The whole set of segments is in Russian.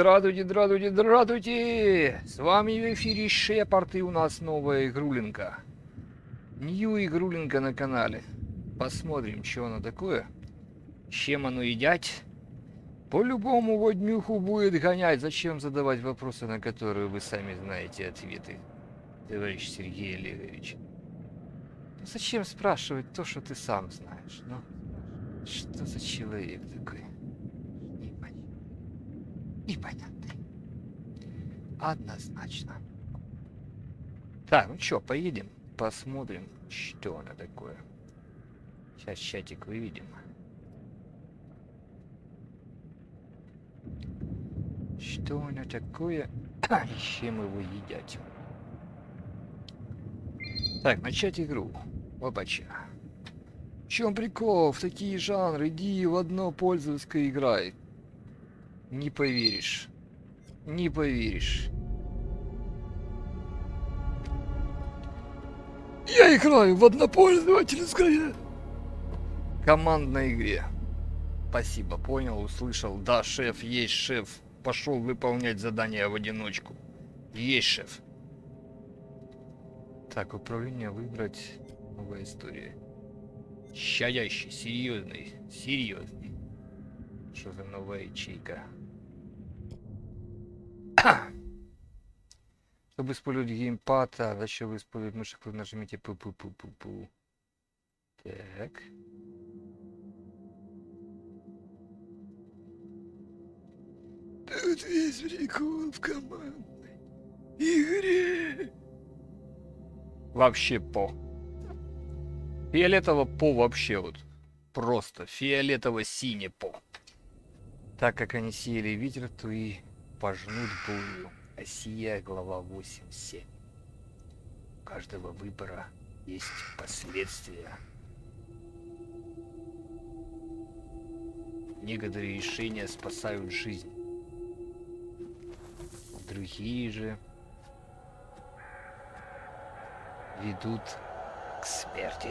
Здравствуйте, здравствуйте, здравствуйте! С вами в эфире Шепард, и у нас новая игрулинка. Нью игрулинка на канале. Посмотрим, что оно такое. Чем оно едят. По-любому воднюху будет гонять. Зачем задавать вопросы, на которые вы сами знаете ответы, товарищ Сергей Олегович? Ну, зачем спрашивать то, что ты сам знаешь? Ну, что за человек такой? Непонятный. Однозначно. Так, ну что, поедем, посмотрим, что оно такое. Сейчас чатик выведем. Что оно такое, и чем его едят. Так, начать игру. Опача. В чем прикол? В такие жанры иди в одно пользовательское играй. Не поверишь. Не поверишь. Я играю в однопользовательское командной игре. Спасибо, понял, услышал. Да, шеф, есть шеф. Пошел выполнять задание в одиночку. Есть шеф. Так, управление выбрать. Новая история. Щадящий, серьезный. Серьезный. Что за новая ячейка? Чтобы использовать геймпад, а зачем вы использовать мышь, вы нажмите пу-пу-пу-пу-пу. Так. Тут весь прикол в командной игре. Вообще по. Фиолетово по вообще вот. Просто фиолетово-сине по. Так как они сеяли ветер, то и пожнут бурю. Осия, глава 8.7. У каждого выбора есть последствия. Некоторые решения спасают жизнь. Другие же ведут к смерти.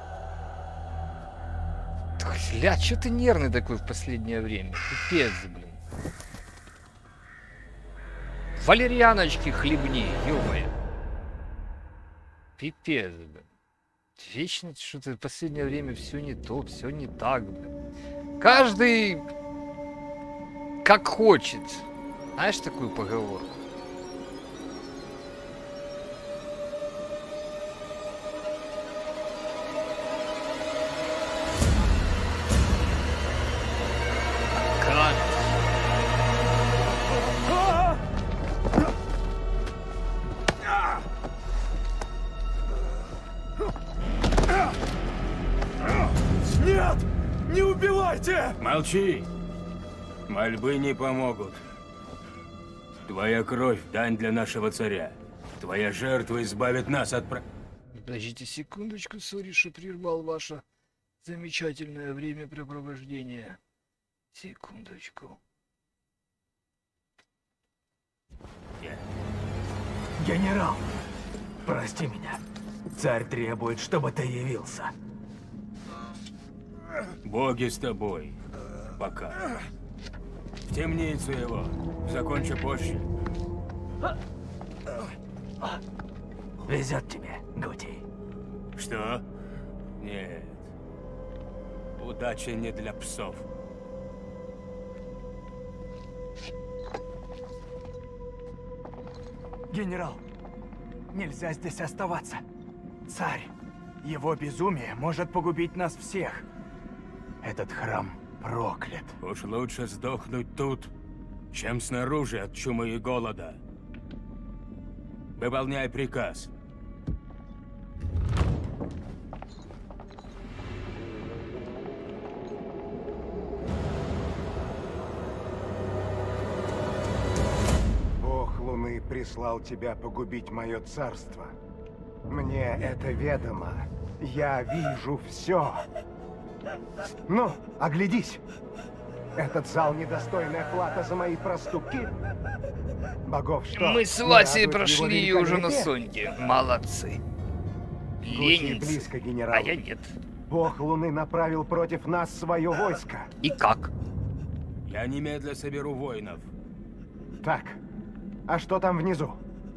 Ля, что ты нервный такой в последнее время? Пипец, блин. Валерьяночки хлебни, ё-моё. Пипец, блин. Вечно что-то в последнее время все не то, все не так, блин. Каждый как хочет. Знаешь такую поговорку? Молчи! Мольбы не помогут. Твоя кровь – дань для нашего царя. Твоя жертва избавит нас от... Подождите секундочку, сори, что прервал ваше замечательное времяпрепровождение. Секундочку. Генерал, прости меня. Царь требует, чтобы ты явился. Боги с тобой. Пока. В темницу его. Закончу позже. Везет тебе, Гути. Что? Нет. Удача не для псов. Генерал, нельзя здесь оставаться. Царь, его безумие может погубить нас всех. Этот храм проклят. Уж лучше сдохнуть тут, чем снаружи от чумы и голода. Выполняй приказ. Бог Луны прислал тебя погубить мое царство. Мне это ведомо. Я вижу все. Ну, оглядись. Этот зал недостойная плата за мои проступки. Богов что? Мы с Васей прошли уже на Соньке. Молодцы. Ленинцы. Близко, генерал. А я нет. Бог Луны направил против нас свое войско. И как? Я немедля соберу воинов. Так, а что там внизу?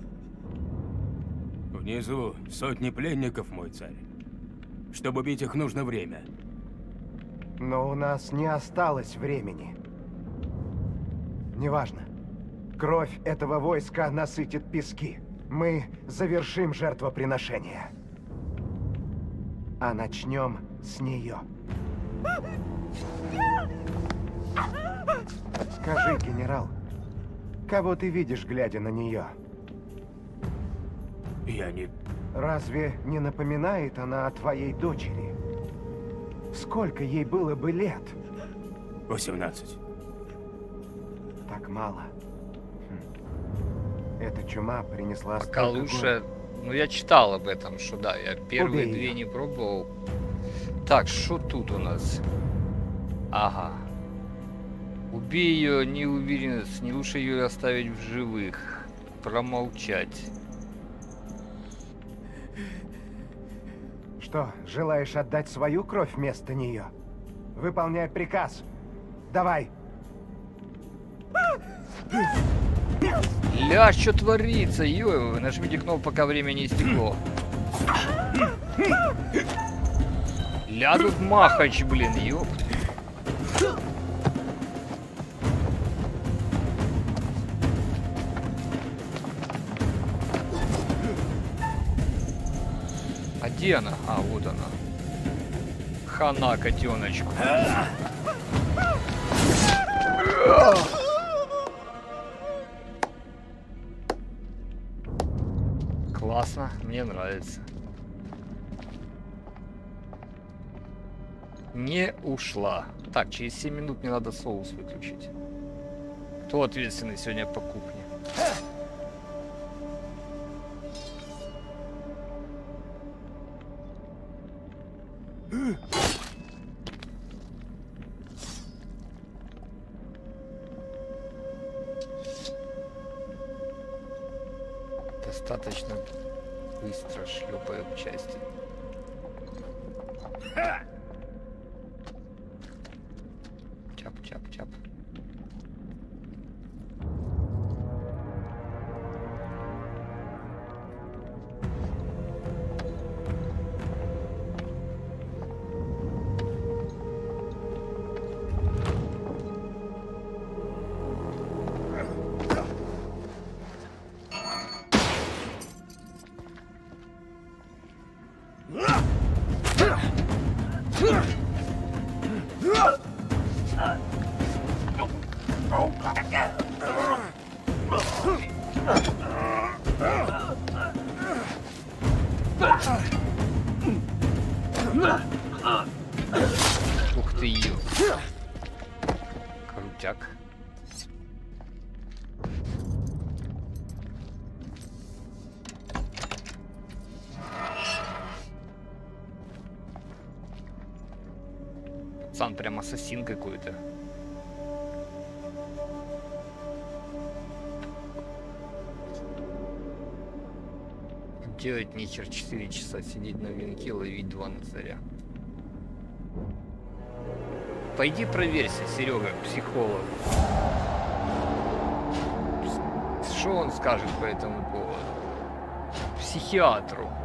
Внизу сотни пленников, мой царь. Чтобы бить их, нужно время. Но у нас не осталось времени. Неважно. Кровь этого войска насытит пески. Мы завершим жертвоприношение. А начнем с нее. Скажи, генерал, кого ты видишь, глядя на нее? Я не... Разве не напоминает она о твоей дочери? Сколько ей было бы лет? 18. Так мало. Эта чума принесла Пока столько лучше... Ну, я читал об этом, что да, я первые Убей две её. не пробовал. Так, что тут у нас? Ага. Убей ее, не уверен, не лучше ее оставить в живых. Промолчать. Что, желаешь отдать свою кровь вместо нее? Выполняй приказ. Давай. Ля, что творится? Ё, нажмите кнопку, пока время не истекло. Ля, тут махач, блин, ёп. А где она? А, вот она. Хана котеночку. Классно, мне нравится. Не ушла. Так, через 7 минут мне надо соус выключить. Кто ответственный сегодня по кухне? Достаточно быстро шлепаю в части. Чап-чап-чап. Ух ты, ё. Крутяк. Пацан прям ассасин какой-то. Делать нехер 4 часа сидеть на венке, ловить 2 на царя. Пойди проверься, Серега, психолог. Что он скажет по этому поводу? Психиатру.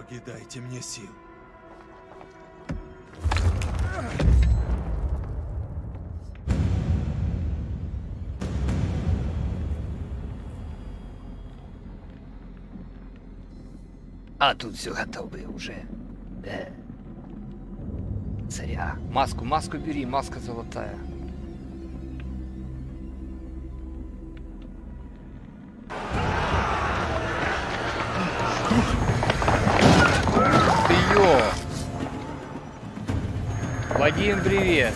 Боги, дайте мне сил. А тут все готово уже. Да. Царя. Маску бери, маска золотая. Ты ё! Вадим, привет!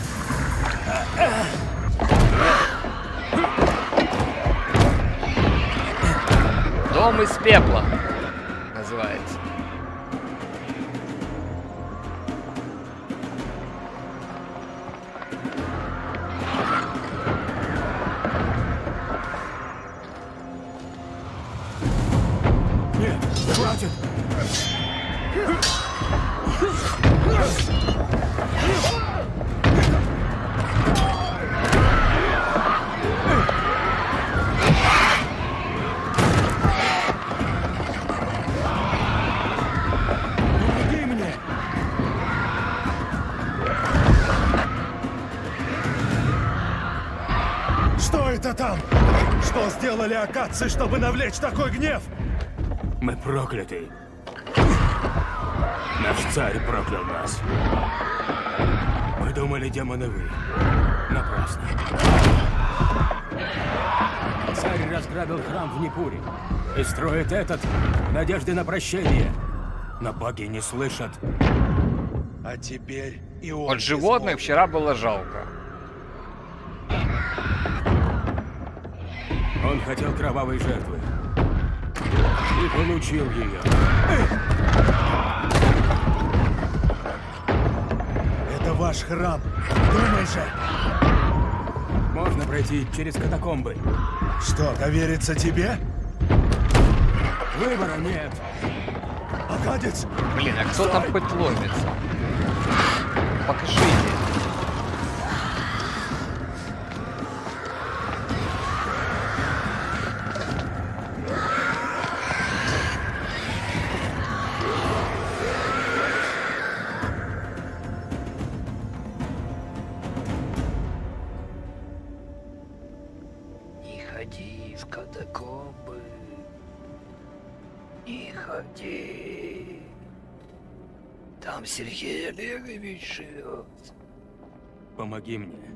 Дом из пепла называется. Нет, хватит! Помоги мне! Что это там? Что сделали акадцы, чтобы навлечь такой гнев? Мы прокляты. Наш царь проклял нас. Мы думали, демоны вы. Напрасно. Царь разграбил храм в Непуре и строит этот в надежде на прощение. Но боги не слышат. А теперь и он. Вот животных вчера было жалко. Он хотел кровавой жертвы. И получил ее. Это ваш храм. Думай же. Можно пройти через катакомбы. Что, довериться тебе? Выбора нет. Акадец! Блин, а кто там хоть ломится? Покажите. Не ходи в катакомбы. Не ходи. Там Сергей Олегович живет. Помоги мне.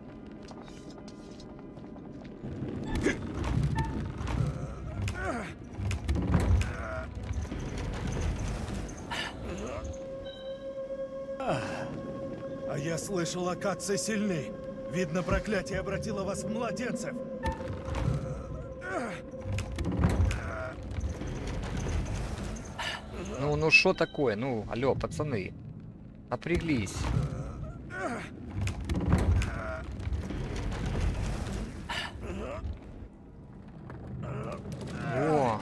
А я слышал, акадцы сильны. Видно, проклятие обратило вас в младенцев. Ну что такое? Ну, алло, пацаны. Напряглись. О.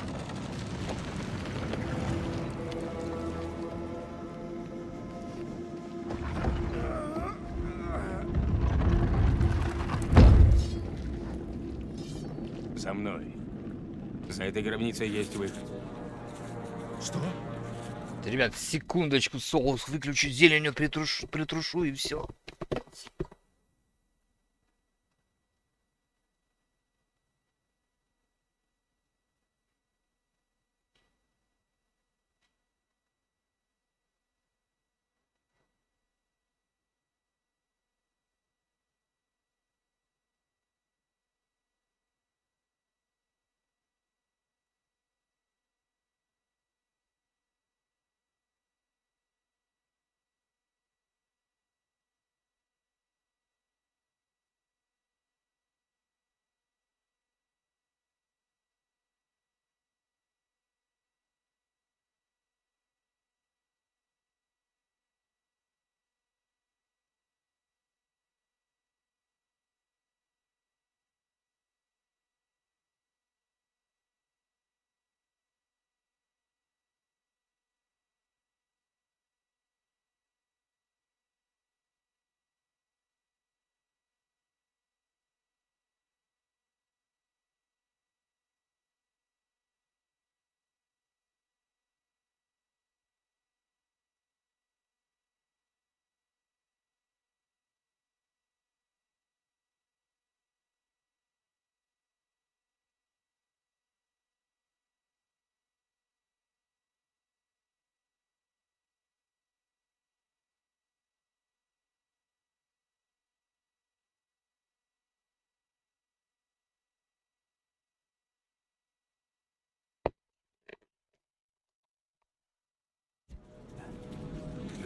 За мной. За этой гробницей есть выход. Что? Ребят, секундочку, соус выключу, зеленью притрушу и все.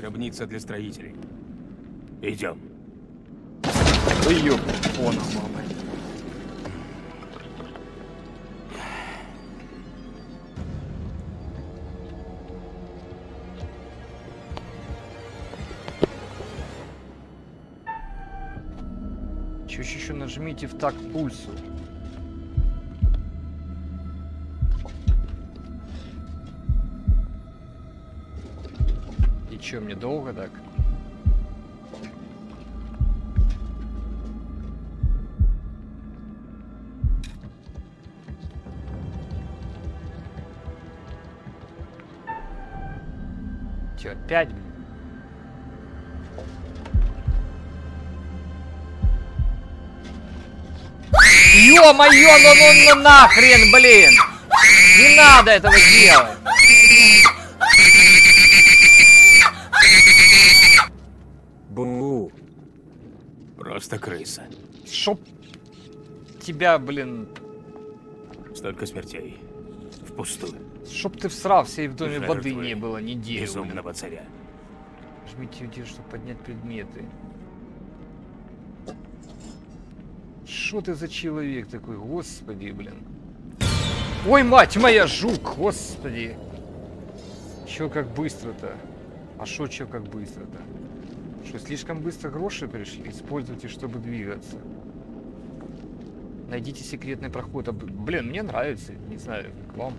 гробница для строителей. Идем. Да ёп, фона, мама. Чуть еще нажмите в такт пульсу. И чё, мне долго так? Чё, опять? Ё-моё, ну нахрен, блин! Не надо этого делать! Бу. Просто крыса. Шоп тебя, блин, Столько смертей. Впустую. чтоб ты всрався и в доме Жертвы воды не было неделю. Безумного царя. Жмите удел, чтобы поднять предметы. Что ты за человек такой, господи, блин. Ой, мать моя, жук, господи. Чё как быстро-то? А шо чё как быстро-то? Что, слишком быстро гроши пришли? Используйте, чтобы двигаться. Найдите секретный проход. Блин, мне нравится, не знаю, как вам.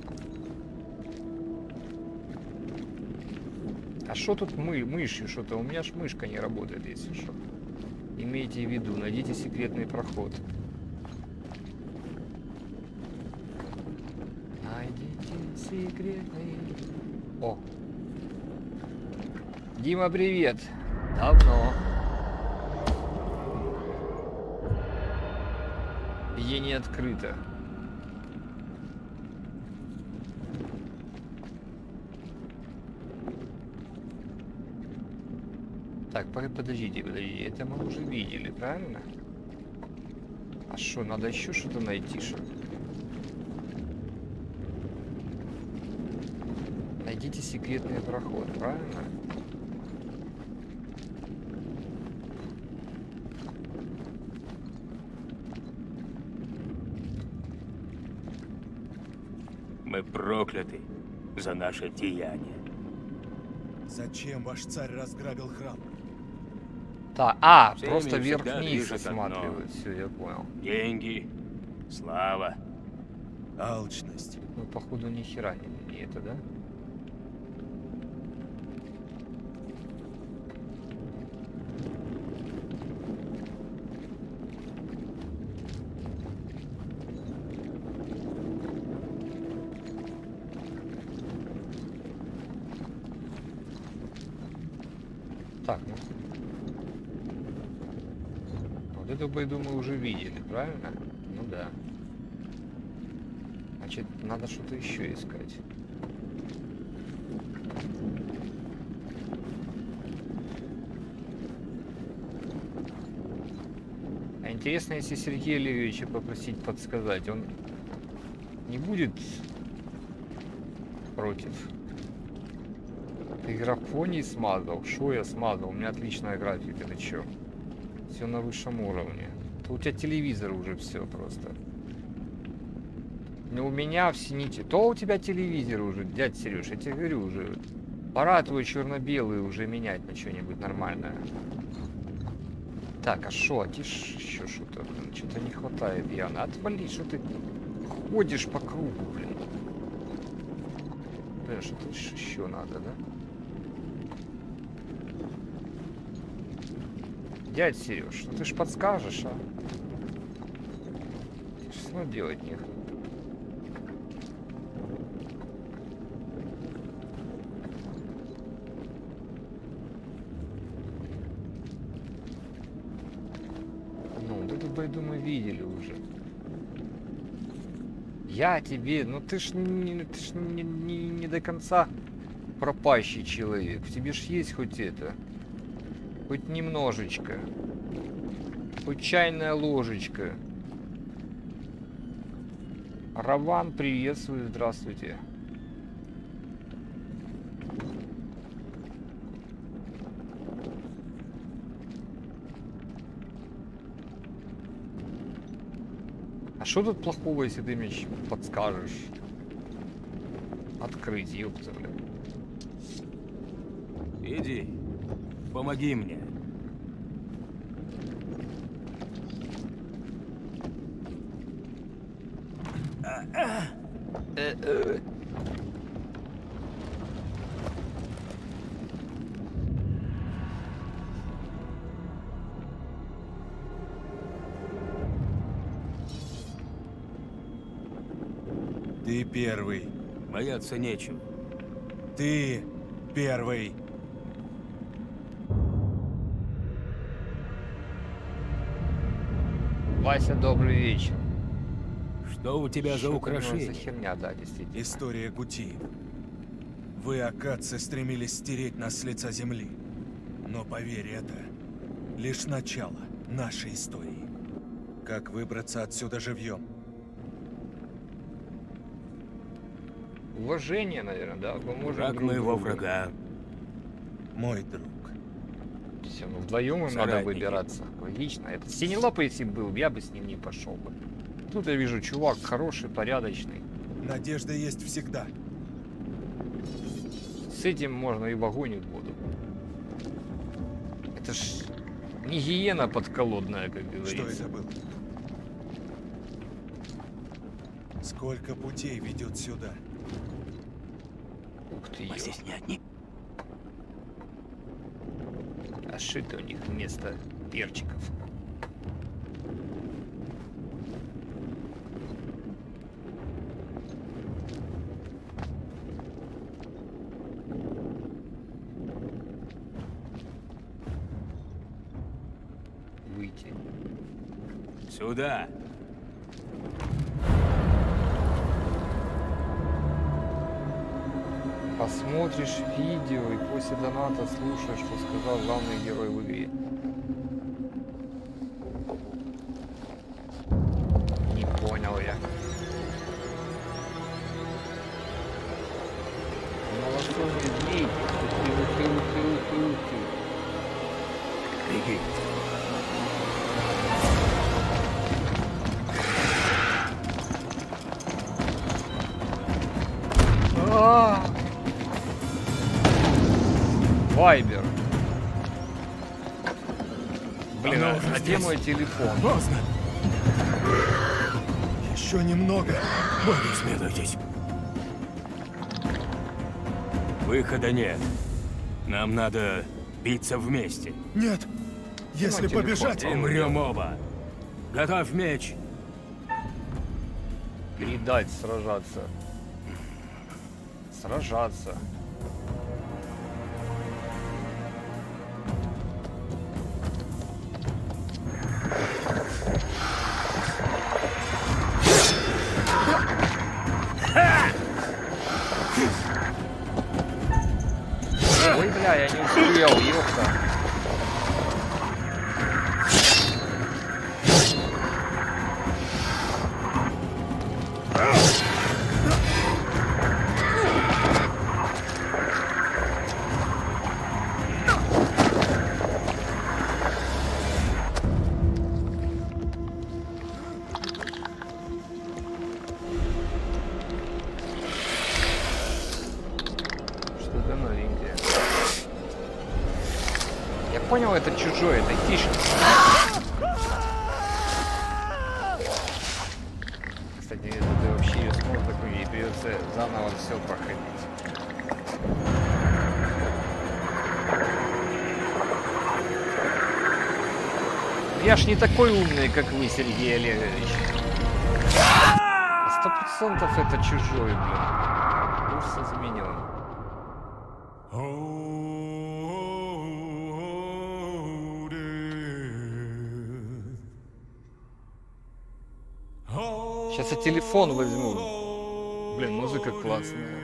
А что тут мышью что-то? У меня ж мышка не работает, если что. Имейте в виду, найдите секретный проход. Найдите секретный... О! Дима, привет! Давно. Ей не открыто. Так, подождите, это мы уже видели, правильно? А что, надо еще что-то найти, что? Найдите секретный проход, правильно? Мы прокляты за наше деяние. Зачем ваш царь разграбил храм? Всеми просто всегда вверх-вниз движет осматривают. Все, я понял. Деньги, слава. Алчность. Ну, походу, ни хера не это, да? Так, ну. Вот эту байду мы уже видели, правильно? Ну да. Значит, надо что-то еще искать. А интересно, если Сергея Левича попросить подсказать, он не будет против? Ты графоний смазал? Шо я смазал? У меня отличная графика, ты чё? Все на высшем уровне. То у тебя телевизор уже все просто. Но у меня все не те. То у тебя телевизор уже, дядь Сереж, я тебе говорю уже. Пора твой черно-белый уже менять на что-нибудь нормальное. Так, а шо? А ты еще что-то, блин, что-то не хватает явно. Отвали, что ты ходишь по кругу, блин. Блин, что-то еще надо, да? Дядь Сереж, ну ты ж подскажешь, а? Что делать нехуй? Ну, вот эту байду мы видели уже. Я тебе, ну ты ж не до конца пропащий человек. В тебе ж есть хоть это. Хоть немножечко. Хоть чайная ложечка. Раван, приветствую, здравствуйте. А что тут плохого, если ты мне подскажешь? Открыть, ёпта, блин. Иди, помоги мне. Ты первый. Бояться нечего. Ты первый. Вася, добрый вечер. Что у тебя за Что у него украшение? за херня, да, действительно. История Гути. Вы, акадцы, стремились стереть нас с лица земли. Но поверь, это лишь начало нашей истории. Как выбраться отсюда живьем? Уважение, наверное, да? Поможем Враг друг моего другу. врага. Мой друг. Все, ну вдвоем им надо Соратники. выбираться. Логично. Это Синелапый, если бы был, я бы с ним не пошел бы. Тут я вижу, чувак хороший, порядочный. Надежда есть всегда. С этим можно и в огонь и в воду. Это ж не гиена подколодная, как Что говорится. это было? Сколько путей ведет сюда? Ух ты, Мы ё. здесь не одни. А что это у них вместо перчиков? Выйти. Сюда. Посмотришь видео и после доната слушаешь, что сказал главный герой в игре. Не понял я. Малосольный змей. Ухи. Беги. Вайбер. Блин, Она а уже где здесь. мой телефон? Поздно. Еще немного. Боги, смелуйтесь. Выхода нет. Нам надо биться вместе. Нет. Если телефон. побежать... Умрем оба. Готовь меч. Передать, сражаться. Сражаться. Ой, бля, я не успел, ёпта. Что-то новенькое. Я понял, это чужой, это хищник. Кстати, если ты вообще ее сможешь такой, ей придется заново все проходить. Я ж не такой умный, как вы, Сергей Олегович. 100% это чужой, блин. Курс изменен. Сейчас я телефон возьму. Блин, музыка классная.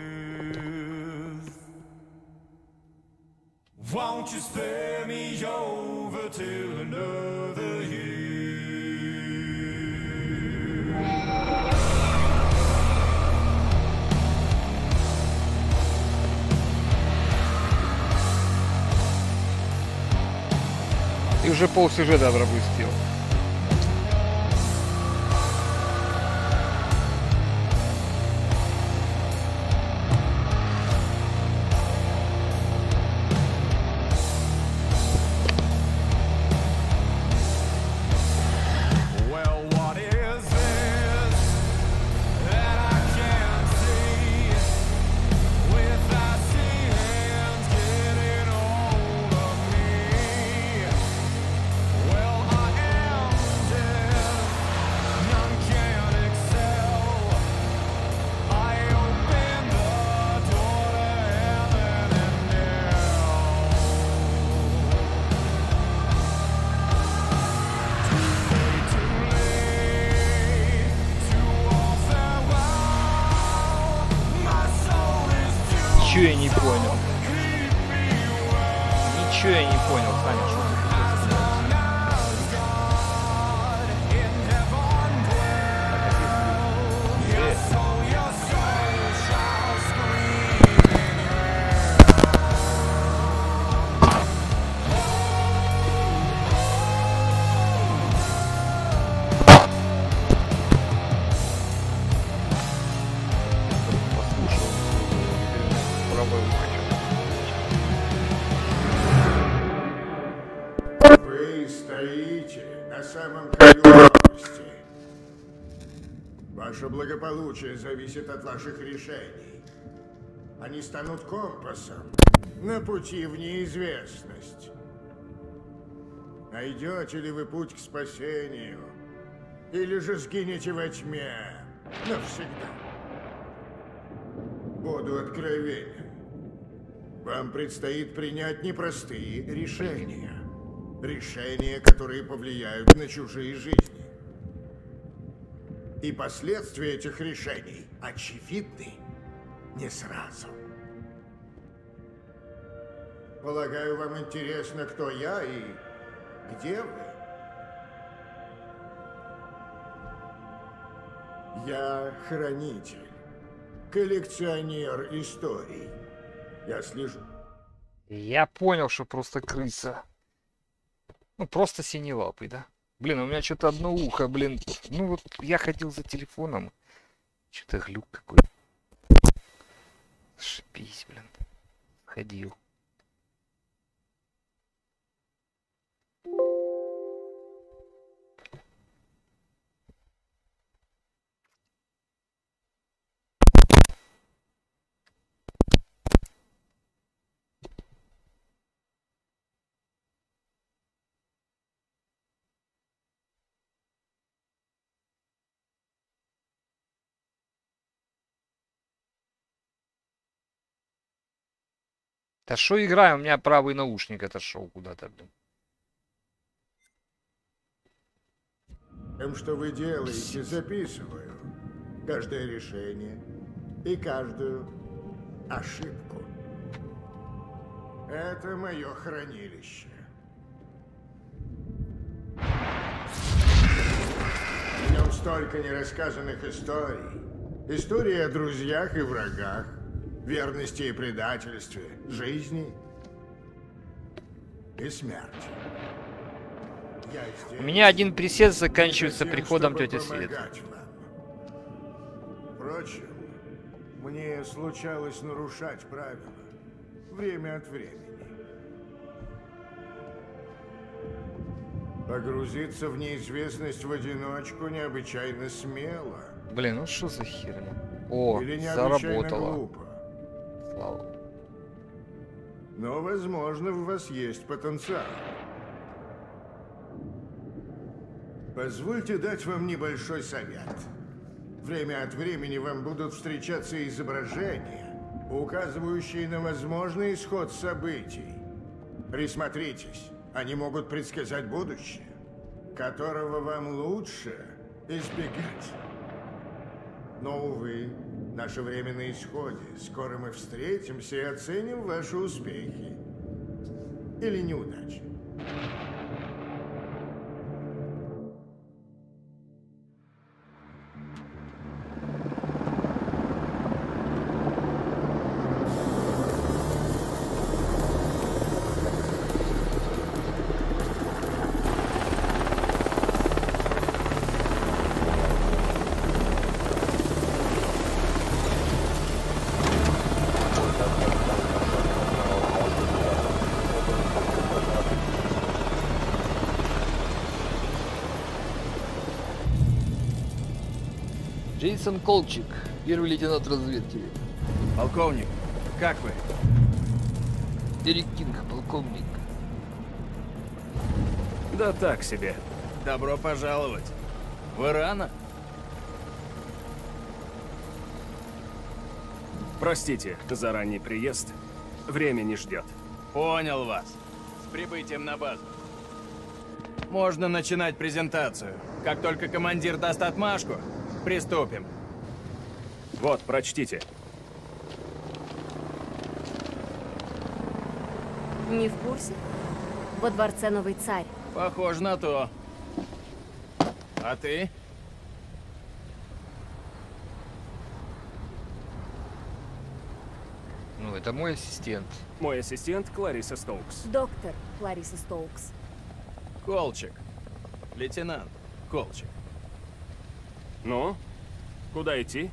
Won't you spare me over till another year? Ты уже полсюжета пропустил. Ничего я не понял, Саня, что ты хотел сказать? Вы стоите на самом краю пропасти. Ваше благополучие зависит от ваших решений. Они станут компасом на пути в неизвестность. Найдете ли вы путь к спасению, или же сгинете во тьме навсегда? Буду откровенен. Вам предстоит принять непростые решения. Решения, которые повлияют на чужие жизни. И последствия этих решений очевидны не сразу. Полагаю, вам интересно, кто я и где вы? Я хранитель, коллекционер историй. Я слежу. Я понял, что просто крыса. Ну, просто синелапый, да? Блин, у меня что-то одно ухо, блин. Ну, вот я ходил за телефоном. Что-то глюк какой-то. Шипись, блин. Ходил. Да что играю? У меня правый наушник отошел куда-то, блин. Тем, что вы делаете, записываю. Каждое решение и каждую ошибку. Это мое хранилище. В нем столько нерассказанных историй. Истории о друзьях и врагах, верности и предательстве, жизни и смерти. Я здесь У меня один присест заканчивается затем, приходом чтобы тети Светы. помогать вам. Впрочем, мне случалось нарушать правила время от времени. Погрузиться в неизвестность в одиночку необычайно смело. Блин, ну что за херня? О, Или необычайно заработало. глупо. Слава. Но, возможно, в вас есть потенциал. Позвольте дать вам небольшой совет. Время от времени вам будут встречаться изображения, указывающие на возможный исход событий. Присмотритесь, они могут предсказать будущее, которого вам лучше избегать. Но, увы, наше время на исходе. Скоро мы встретимся и оценим ваши успехи. Или неудачи. Джейсон Колчик, первый лейтенант разведки. Полковник, как вы? Эрик Кинг, полковник. Да так себе. Добро пожаловать. Вы рано? Простите за ранний приезд. Время не ждет. Понял вас. С прибытием на базу. Можно начинать презентацию. Как только командир даст отмашку, приступим. Вот, прочтите. Не в курсе? Во дворце новый царь. Похоже на то. А ты? Ну, это мой ассистент. Мой ассистент Клариса Стоукс. Доктор Клариса Стоукс. Колчик. Лейтенант Колчик. Ну, куда идти?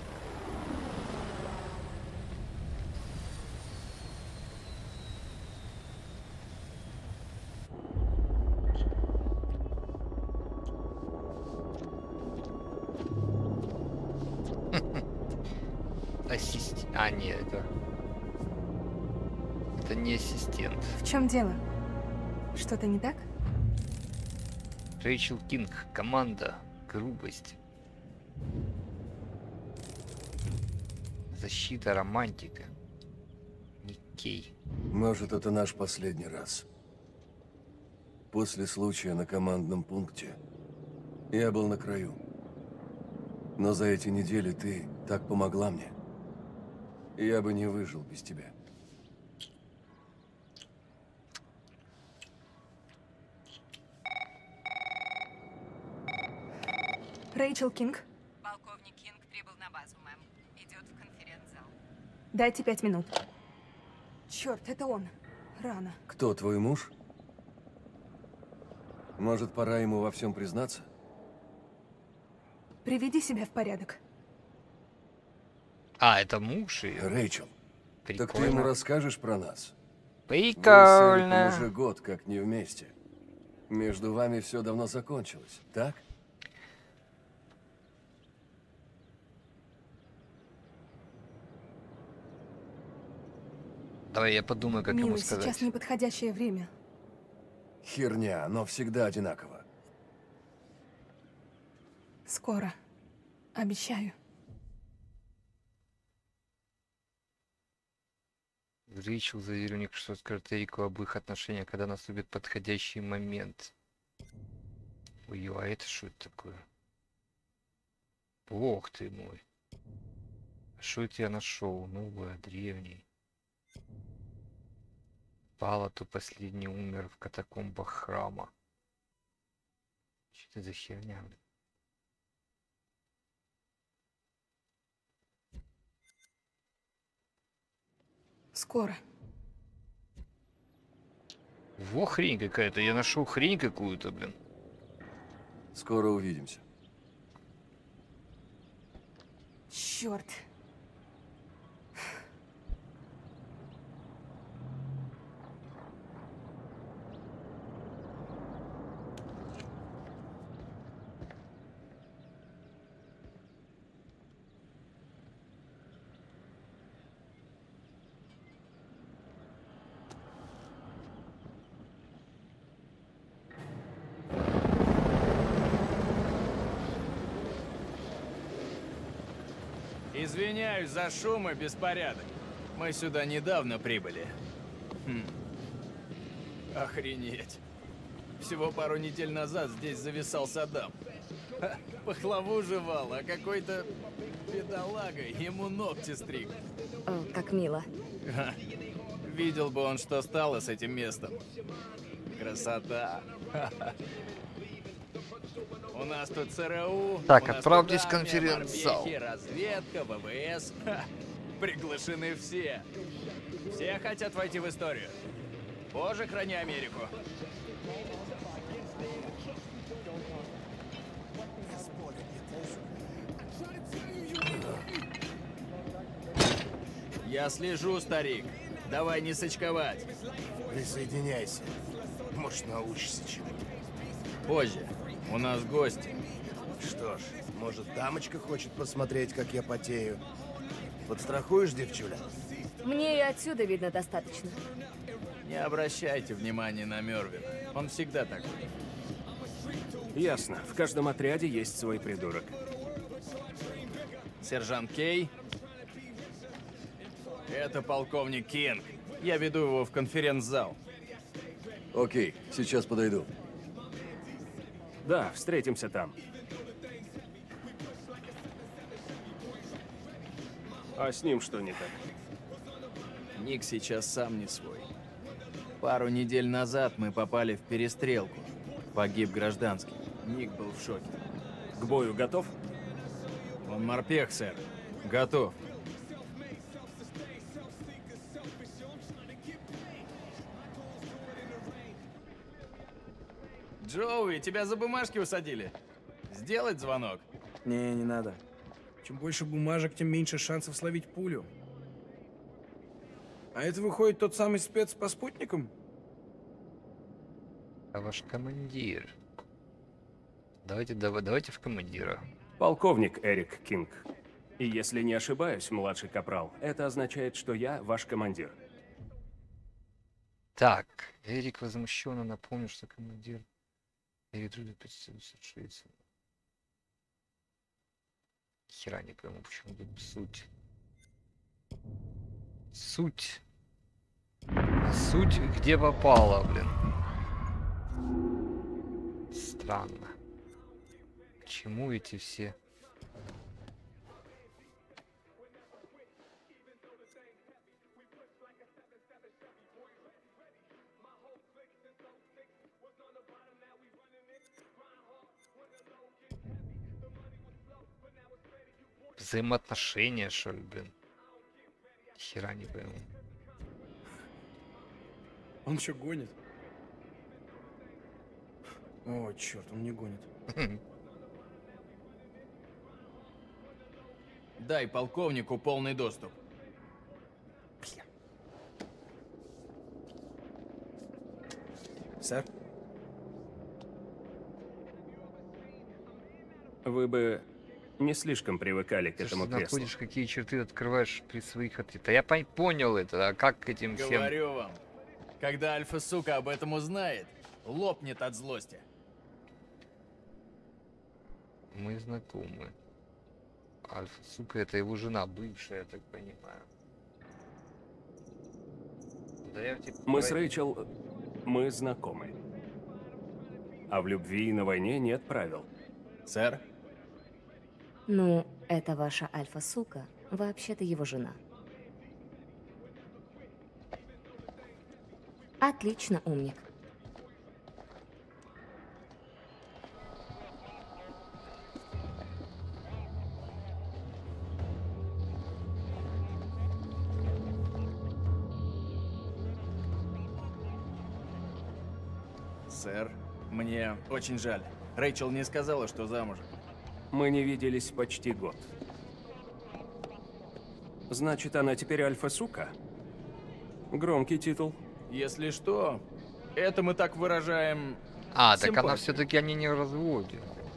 Ассистент. А, нет, это... Это не ассистент. В чем дело? Что-то не так? Рэйчел Кинг. Команда. Грубость. Защита, романтика. Ник Кей. Может, это наш последний раз. После случая на командном пункте я был на краю. Но за эти недели ты так помогла мне. Я бы не выжил без тебя. Рэйчел Кинг. Полковник Кинг прибыл на базу, мэм. Идет в конференц-зал. Дайте 5 минут. Черт, это он. Рано. Кто, твой муж? Может, пора ему во всем признаться? Приведи себя в порядок. А, это муж ее. Рэйчел, Прикольно. так ты ему расскажешь про нас? Прикольно. Вы с Эриком уже год как не вместе. Между вами все давно закончилось, так? Давай я подумаю, как ему Милый, сказать. сейчас неподходящее время. Херня, но всегда одинаково. Скоро. Обещаю. Рэйчел заверил Ник, что скажет Эрику об их отношениях, когда наступит подходящий момент. Ой, а это что это такое? Бог ты мой. Что это я нашел? Новое, древний. Палату последний умер в катакомбах храма. Что это за херня, блин? Скоро. Во, хрень какая-то. Я нашел хрень какую-то, блин. Скоро увидимся. Черт. Извиняюсь за шум и беспорядок. Мы сюда недавно прибыли. Охренеть. Всего пару недель назад здесь зависал Саддам. Пахлаву жевал, а какой-то бедолага ему ногти стриг. О, как мило. Видел бы он, что стало с этим местом. Красота. У нас тут ЦРУ. Так, у нас отправьтесь тут в армия, конференц-зал. морпехи, разведка, ВВС. Приглашены все. Все хотят войти в историю. Боже, храни Америку. Я слежу, старик. Давай не сочковать. Присоединяйся. Может, научишься чему. Позже. У нас гости. Что ж, может, дамочка хочет посмотреть, как я потею? Подстрахуешь, девчуля? Мне и отсюда видно достаточно. Не обращайте внимания на Мервина. Он всегда такой. Ясно. В каждом отряде есть свой придурок. Сержант Кей. Это полковник Кинг. Я веду его в конференц-зал. Окей, сейчас подойду. Да, встретимся там. А с ним что не так? Ник сейчас сам не свой. Пару недель назад мы попали в перестрелку. Погиб гражданский. Ник был в шоке. К бою готов? Он морпех, сэр. Готов. Джоуи, тебя за бумажки усадили. Сделать звонок? Не надо. Чем больше бумажек, тем меньше шансов словить пулю. А это выходит тот самый спец по спутникам? А ваш командир. Давайте в командира. Полковник Эрик Кинг. И если не ошибаюсь, младший капрал, это означает, что я ваш командир. Так, Эрик возмущенно напомнил, что командир Эрик 576. Хера не пойму, почему тут суть. Суть где попала, блин. Странно. К чему эти все? Взаимоотношения, что ли, блин? Хера не пойму. Он что, гонит? О, черт, он не гонит. Дай полковнику полный доступ. Сэр? Вы бы не слишком привыкали к этому Ты креслу. находишь, какие черты открываешь при своих ответах. Я понял это, а как к этим всем... Говорю вам, когда альфа-сука об этом узнает, лопнет от злости. Мы знакомы. Альфа, сука, это его жена бывшая, я так понимаю. Да я типа... Мы с Рэйчел, мы знакомы. А в любви и на войне нет правил. Сэр? Ну, это ваша альфа-сука, вообще-то его жена. Отлично, умник. Сэр, мне очень жаль. Рэйчел не сказала, что замужем. Мы не виделись почти год. Значит, она теперь альфа-сука? Громкий титул. Если что, это мы так выражаем... А, так она симпатию. все-таки они не в разводе.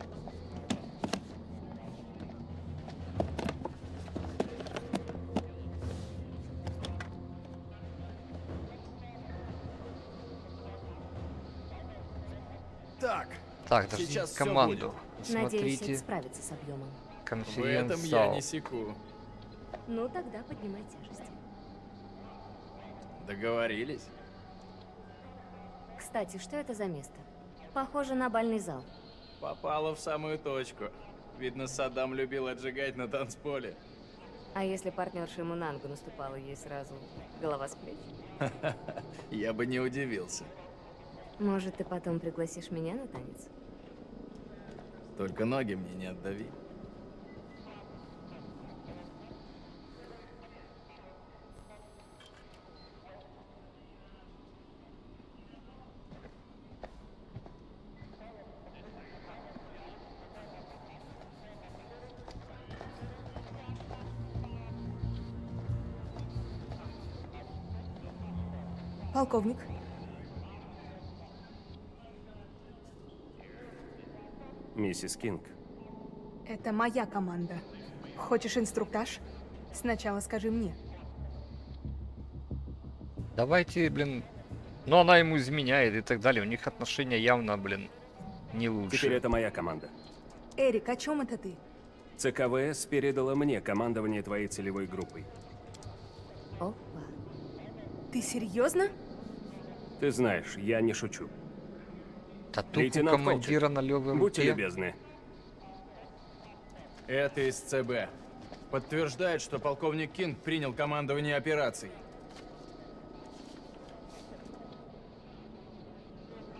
Так, Так, даже сейчас всё команду. Надеюсь, Смотрите, это справится с объемом. в этом конференц-зал. я не секу. Ну, тогда поднимай тяжести. Договорились? Кстати, что это за место? Похоже на бальный зал. Попала в самую точку. Видно, Саддам любил отжигать на танцполе. А если партнерша ему на ногу наступала, ей сразу голова с плеч? Я бы не удивился. Может, ты потом пригласишь меня на танец? Только ноги мне не отдави. Полковник. Миссис Кинг. Это моя команда. Хочешь инструктаж? Сначала скажи мне. Давайте, блин... Ну, она ему изменяет и так далее. У них отношения явно, блин, не лучше. Теперь это моя команда. Эрик, о чем это ты? ЦКВС передала мне командование твоей целевой группой. Опа. Ты серьезно? Ты знаешь, я не шучу. Татуку Лейтенант командира Колчак, на левой будьте руке. любезны. Это из ЦБ. Подтверждает, что полковник Кинг принял командование операцией.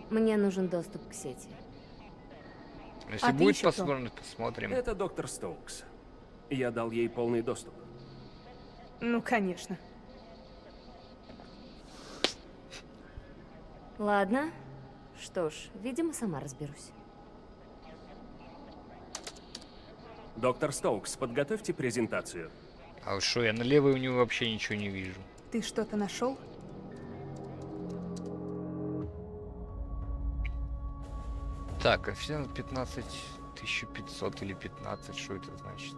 Мне нужен доступ к сети. Если А ты будет еще кто? возможность, посмотрим. Это доктор Стоукс. Я дал ей полный доступ. Ну, конечно. Ладно. Что ж, видимо, сама разберусь. Доктор Стоукс, подготовьте презентацию. А уж что, я на левой у него вообще ничего не вижу. Ты что-то нашел? Так, официально 15500 или 15, что это значит?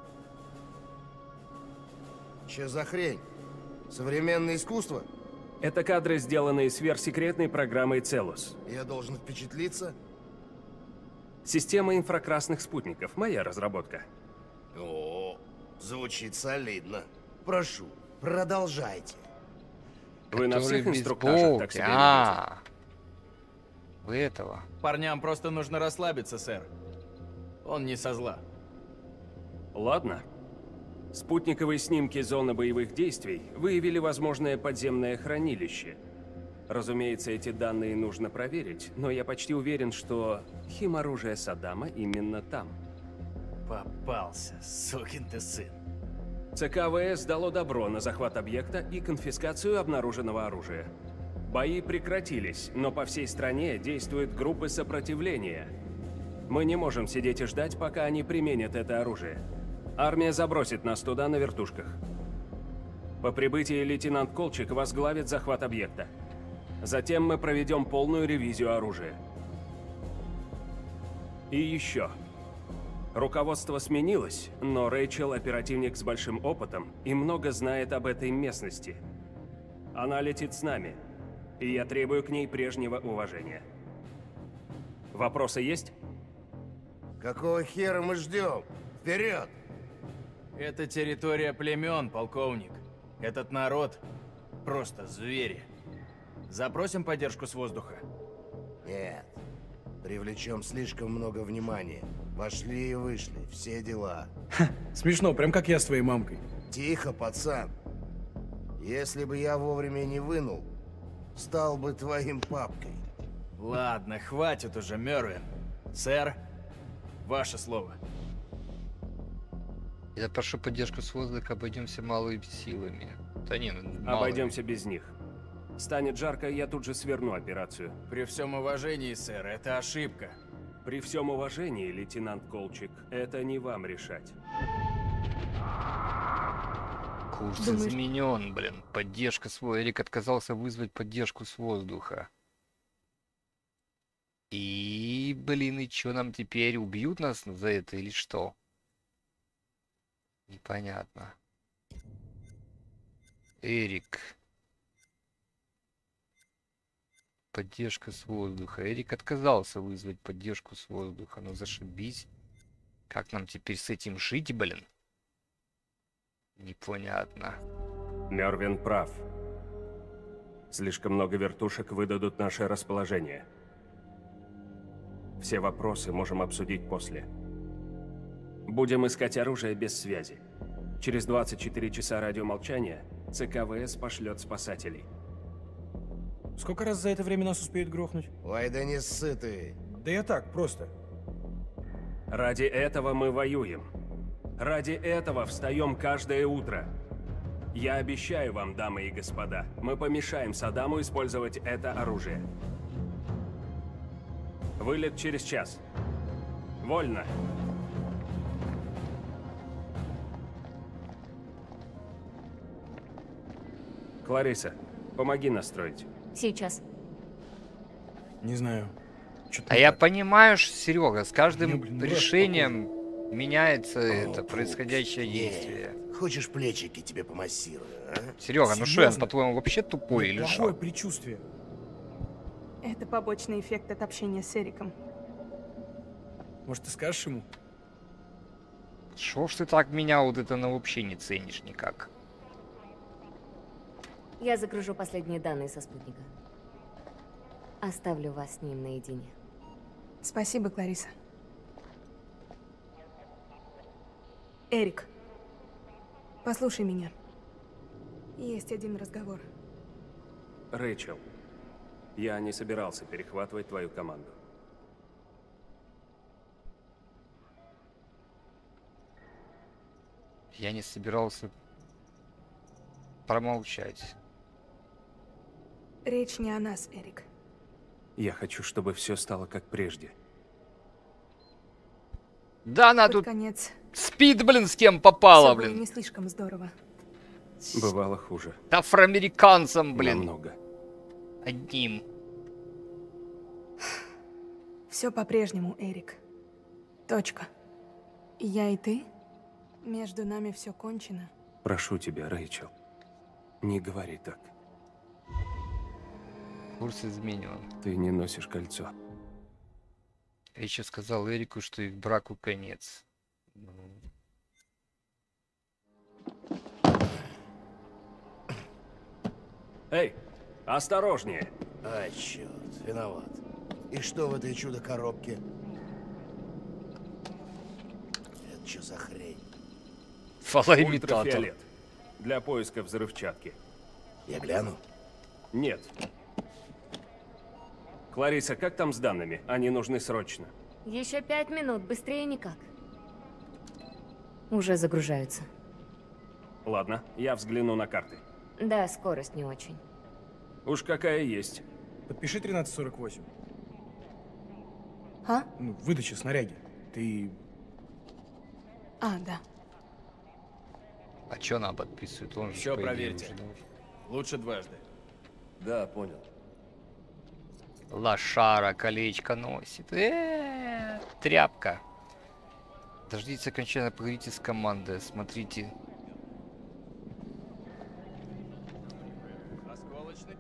Че за хрень? Современное искусство? Это кадры, сделанные сверхсекретной программой Целус. Я должен впечатлиться? Система инфракрасных спутников. Моя разработка. О, звучит солидно. Прошу, продолжайте. Вы на Который всех без инструктажах так булки. себя ведете? Вы этого. Парням просто нужно расслабиться, сэр. Он не со зла. Ладно. Спутниковые снимки зоны боевых действий выявили возможное подземное хранилище. Разумеется, эти данные нужно проверить, но я почти уверен, что химоружие Саддама именно там. Попался, сукин ты сын. ЦК ВС дало добро на захват объекта и конфискацию обнаруженного оружия. Бои прекратились, но по всей стране действуют группы сопротивления. Мы не можем сидеть и ждать, пока они применят это оружие. Армия забросит нас туда на вертушках. По прибытии лейтенант Колчик возглавит захват объекта. Затем мы проведем полную ревизию оружия. И еще. Руководство сменилось, но Рэйчел оперативник с большим опытом и много знает об этой местности. Она летит с нами, и я требую к ней прежнего уважения. Вопросы есть? Какого хера мы ждем? Вперед! Это территория племен, полковник. Этот народ просто звери. Запросим поддержку с воздуха? Нет. Привлечем слишком много внимания. Вошли и вышли, все дела. Смешно, прям как я с твоей мамкой. Тихо, пацан. Если бы я вовремя не вынул, стал бы твоим папкой. Ладно, хватит уже, Мервин. Сэр, ваше слово. Я прошу поддержку с воздуха, обойдемся малыми силами. Да не, малыми. Обойдемся без них. Станет жарко, я тут же сверну операцию. При всем уважении, сэр, это ошибка. При всем уважении, лейтенант Колчик, это не вам решать. Курс Думаешь- изменен, блин. Поддержка свой. Эрик отказался вызвать поддержку с воздуха. И, блин, и чё нам теперь? Убьют нас за это или что? Непонятно. Эрик. Поддержка с воздуха. Эрик отказался вызвать поддержку с воздуха. Ну зашибись. Как нам теперь с этим жить, блин? Непонятно. Мервин прав. Слишком много вертушек выдадут наше расположение. Все вопросы можем обсудить после. Будем искать оружие без связи. Через 24 часа радиомолчания ЦК ВС пошлет спасателей. Сколько раз за это время нас успеют грохнуть? Ой, да не ссы ты. Да я так, просто. Ради этого мы воюем. Ради этого встаем каждое утро. Я обещаю вам, дамы и господа, мы помешаем Саддаму использовать это оружие. Вылет через час. Вольно. Клариса, помоги настроить. Сейчас. Не знаю. А я понимаю, Серега, с каждым Не, блин, решением меняется это происходящее действие. Хочешь, плечики тебе помассирую, а? Серега, ну что, я Серьезно? по-твоему вообще тупой или Плохое что? предчувствие. Это побочный эффект от общения с Эриком. Может, ты скажешь ему? Шо ж ты так меня вот это на вообще не ценишь никак? Я загружу последние данные со спутника. Оставлю вас с ним наедине. Спасибо, Клариса. Эрик, послушай меня. Есть один разговор. Рэйчел, Я не собирался перехватывать твою команду. Я не собирался промолчать. Речь не о нас, Эрик. Я хочу, чтобы все стало как прежде. Да, она Под тут конец спит, блин, с кем попало, всё было блин. не слишком здорово. Бывало хуже. Афроамериканцам, блин. Намного. Одним. Все по-прежнему, Эрик. Точка. И я, и ты? Между нами все кончено. Прошу тебя, Рэйчел, не говори так. Курс изменен. Ты не носишь кольцо. Я еще сказал Эрику, что их браку конец. Эй, осторожнее! А, черт, виноват. И что в этой чудо-коробке? Это что за хрень? Фалоимитатор. Ультрафиолет. Для поиска взрывчатки. Я гляну? Нет. Клариса, как там с данными? Они нужны срочно. Еще 5 минут, быстрее никак. Уже загружаются. Ладно, я взгляну на карты. Да, скорость не очень. Уж какая есть. Подпиши 1348. А? Ну, выдача снаряги. Ты... А, да. А чё нам подписывает? Он же, Все по идее, проверьте. уже должен. Лучше дважды. Да, понял. Лошара колечко носит. Тряпка. Дождитесь окончания, поговорите с командой. Смотрите. Осколочный.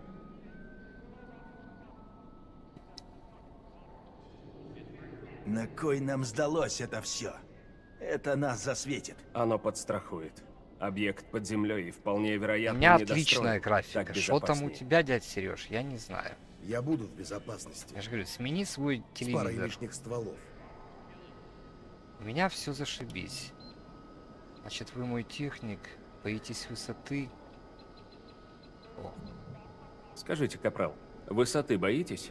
На кой нам сдалось это все? Это нас засветит. Оно подстрахует. Объект под землей и вполне У вероятно меня недостроен. отличная графика. Так Что там у безопаснее. тебя, дядь Сереж? Я не знаю. Я буду в безопасности. Я же говорю, смени свой С парой телевизор. лишних стволов. У меня все зашибись. Значит, вы мой техник, боитесь высоты. О. Скажите, капрал, высоты боитесь?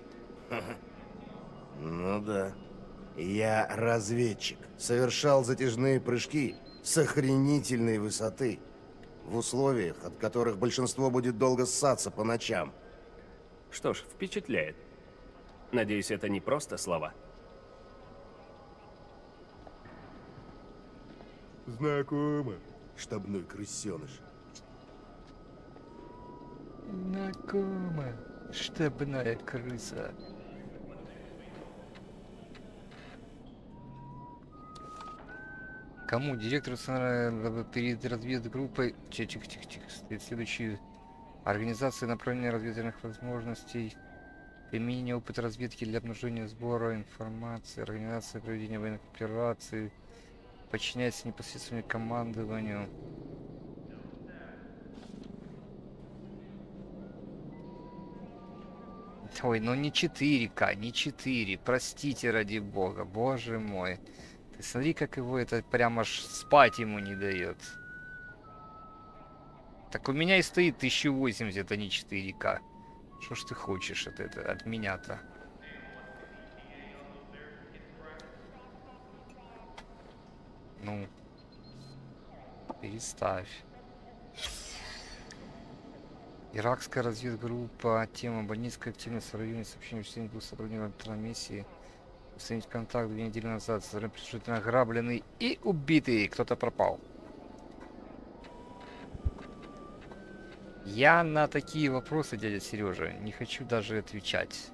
Ну да. Я разведчик. Совершал затяжные прыжки с охренительной высоты. В условиях, от которых большинство будет долго ссаться по ночам. Что ж, впечатляет. Надеюсь, это не просто слова. Знакомо. Штабной крысеныш. Знакомо. Штабная крыса. Кому? Директору перед разведгруппой. Тихо. Следующие организации направления разведывательных возможностей. Применение опыта разведки для обнаружения сбора информации. Организация проведения военных операций. Подчиняется непосредственно командованию. Ой, ну не 4К, не 4. Простите, ради бога. Боже мой. Ты смотри, как его это прям аж спать ему не дает. Так у меня и стоит 1080, а не 4К. Что ж ты хочешь от меня-то? Ну, переставь. Иракская разведгруппа, тема бандитская активность в районе сообщения всем двух сотрудников на миссии. Установить контакт 2 недели назад. Предположительно ограбленный и убитый. Кто-то пропал. Я на такие вопросы, дядя Сережа, не хочу даже отвечать.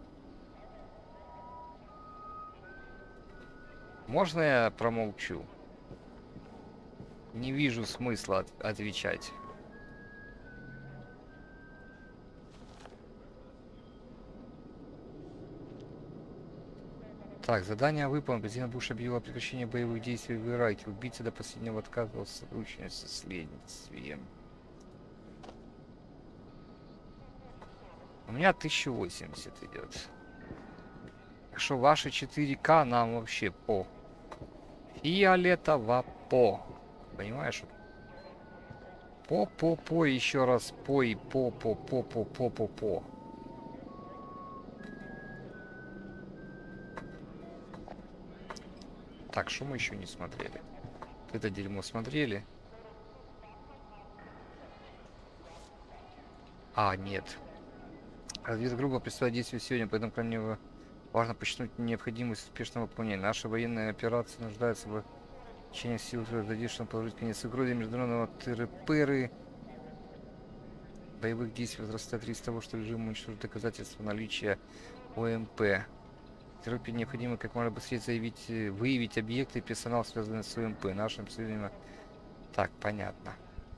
Можно я промолчу? Не вижу смысла отвечать. Так, задание выполнено. Президент Буш объявил о прекращении боевых действий в Ираке. Убийца до последнего отказывался от сотрудничать со следствием. У меня 1080 идет. Так что ваши 4К нам вообще по. Фиолетово по. Понимаешь? По, еще раз по и по. Так, что мы еще не смотрели? Это дерьмо смотрели. А, нет. Разведгруппа представляет действие сегодня, поэтому крайне важно подчеркнуть необходимость успешного выполнения. Наша военная операция нуждается в течение сил, задействованных положить конец угрозе международного тыры-пыры. Боевых действий возрастает риск того, что режим уничтожит доказательства наличия ОМП. Группе необходимо как можно быстрее выявить объекты и персонал, связанный с ОМП. Нашим союзникам. Так, понятно.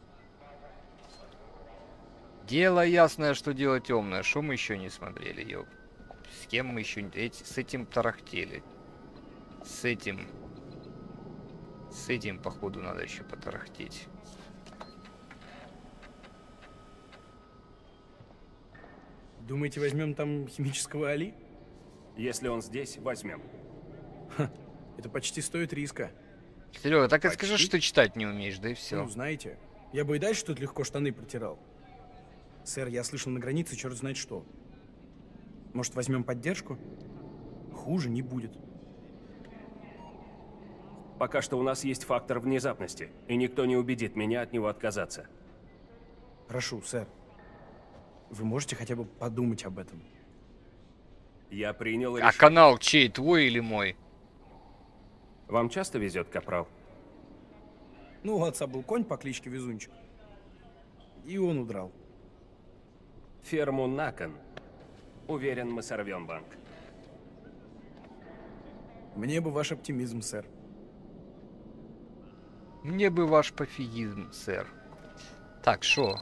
Дело ясное, что дело темное. Что мы еще не смотрели, ёп? С кем мы еще не... С этим тарахтели. С этим, походу, надо еще потарахтеть. Думаете, возьмем там химического Али? Если он здесь, возьмем. Это почти стоит риска. Серега, так и скажи, что читать не умеешь, да и все. Ну, знаете, я бы и дальше тут легко штаны протирал. Сэр, я слышал на границе черт знает что. Может, возьмем поддержку? Хуже не будет. Пока что у нас есть фактор внезапности, и никто не убедит меня от него отказаться. Прошу, сэр. Вы можете хотя бы подумать об этом? Я принял решение. А канал чей, твой или мой? Вам часто везет, капрал? Ну, у отца был конь по кличке Везунчик. И он удрал. Ферму на кон. Уверен, мы сорвем банк. Мне бы ваш оптимизм, сэр. Мне бы ваш пофигизм, сэр. Так, шо?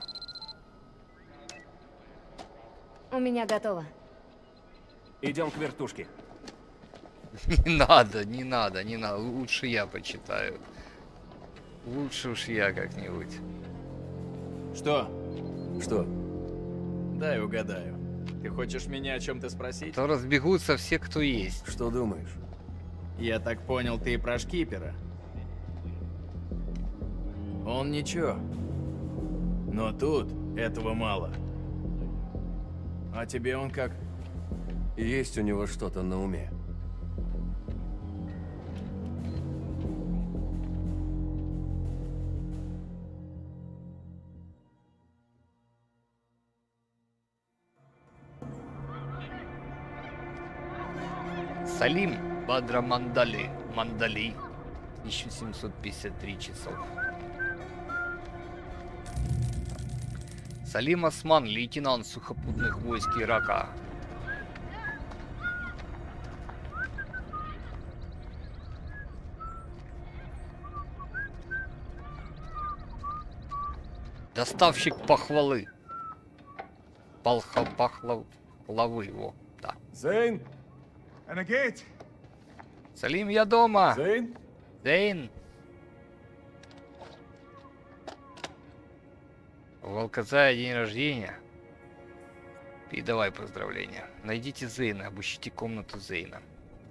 У меня готово. Идем к вертушке. Не надо, не надо, не надо. Лучше я почитаю. Лучше уж я как-нибудь. Что? Что? Дай угадаю. Ты хочешь меня о чем-то спросить? То разбегутся все, кто есть. Что думаешь? Я так понял, ты про шкипера. Он ничего. Но тут этого мало. А тебе он как? Есть у него что-то на уме. Салим Бадра Мандали. 1753 часов. Салим Осман, лейтенант сухопутных войск Ирака. Доставщик похвалы. Пахлавы его. Да. Зейн! Анагейт! Салим, я дома. Зейн? Зейн. У Волкозая день рождения. Передавай поздравления. Найдите Зейна, обыщите комнату Зейна.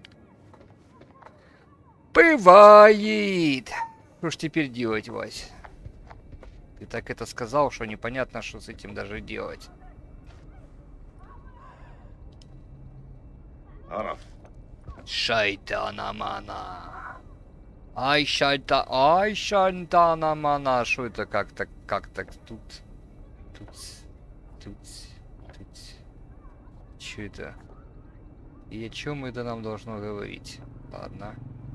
Бывает. Что ж теперь делать, Вась? Ты так это сказал, что непонятно, что с этим даже делать. Араф. Шайтанамана. Ай, шайтанамана. Что это как-то тут? Что это? И о чем это нам должно говорить? Ладно.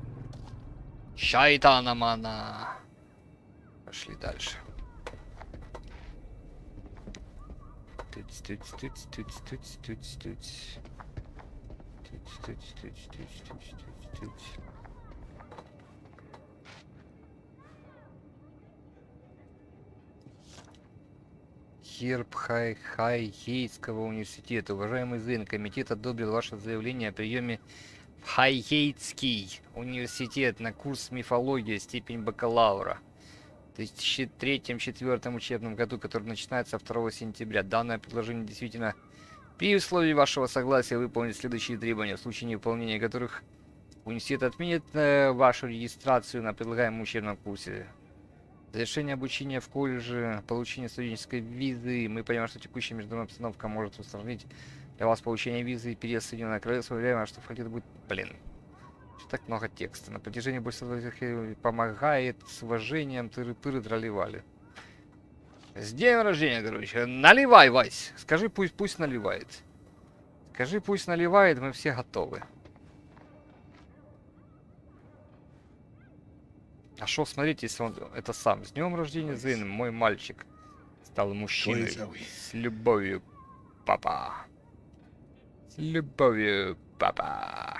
Шайтанамана. Пошли дальше. Герб Хайхейского университета. Уважаемый Зейн, комитет одобрил ваше заявление о приеме в Хайхейтский университет на курс мифология, степень бакалавра. В 2003-2004 учебном году, который начинается 2 сентября. Данное предложение действительно при условии вашего согласия выполнить следующие требования, в случае невыполнения которых университет отменит вашу регистрацию на предлагаемом учебном курсе. Завершение обучения в колледже, получение студенческой визы. Мы понимаем, что текущая международная обстановка может усложнить для вас получение визы и переезд в Соединенное Королевство. Уверяем, что факультет будет... Блин. Так много текста. На протяжении больше помогает с уважением, тыры-пыры дралевали. С днем рождения, короче. Наливай, Вась. Скажи, пусть наливает. Скажи, пусть наливает, мы все готовы. А шо смотреть, если он это сам? С днем рождения, Зейн, мой мальчик стал мужчиной. С любовью, папа. С любовью, папа.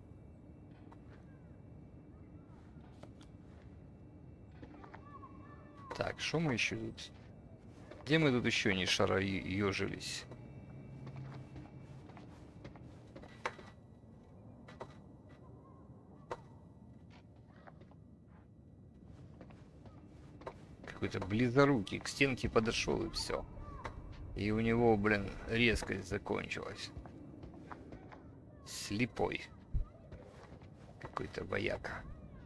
Так, что мы еще тут? Где мы тут еще не ёжились? Какой-то близорукий к стенке подошел и все. И у него, блин, резкость закончилась. Слепой. Какой-то вояка.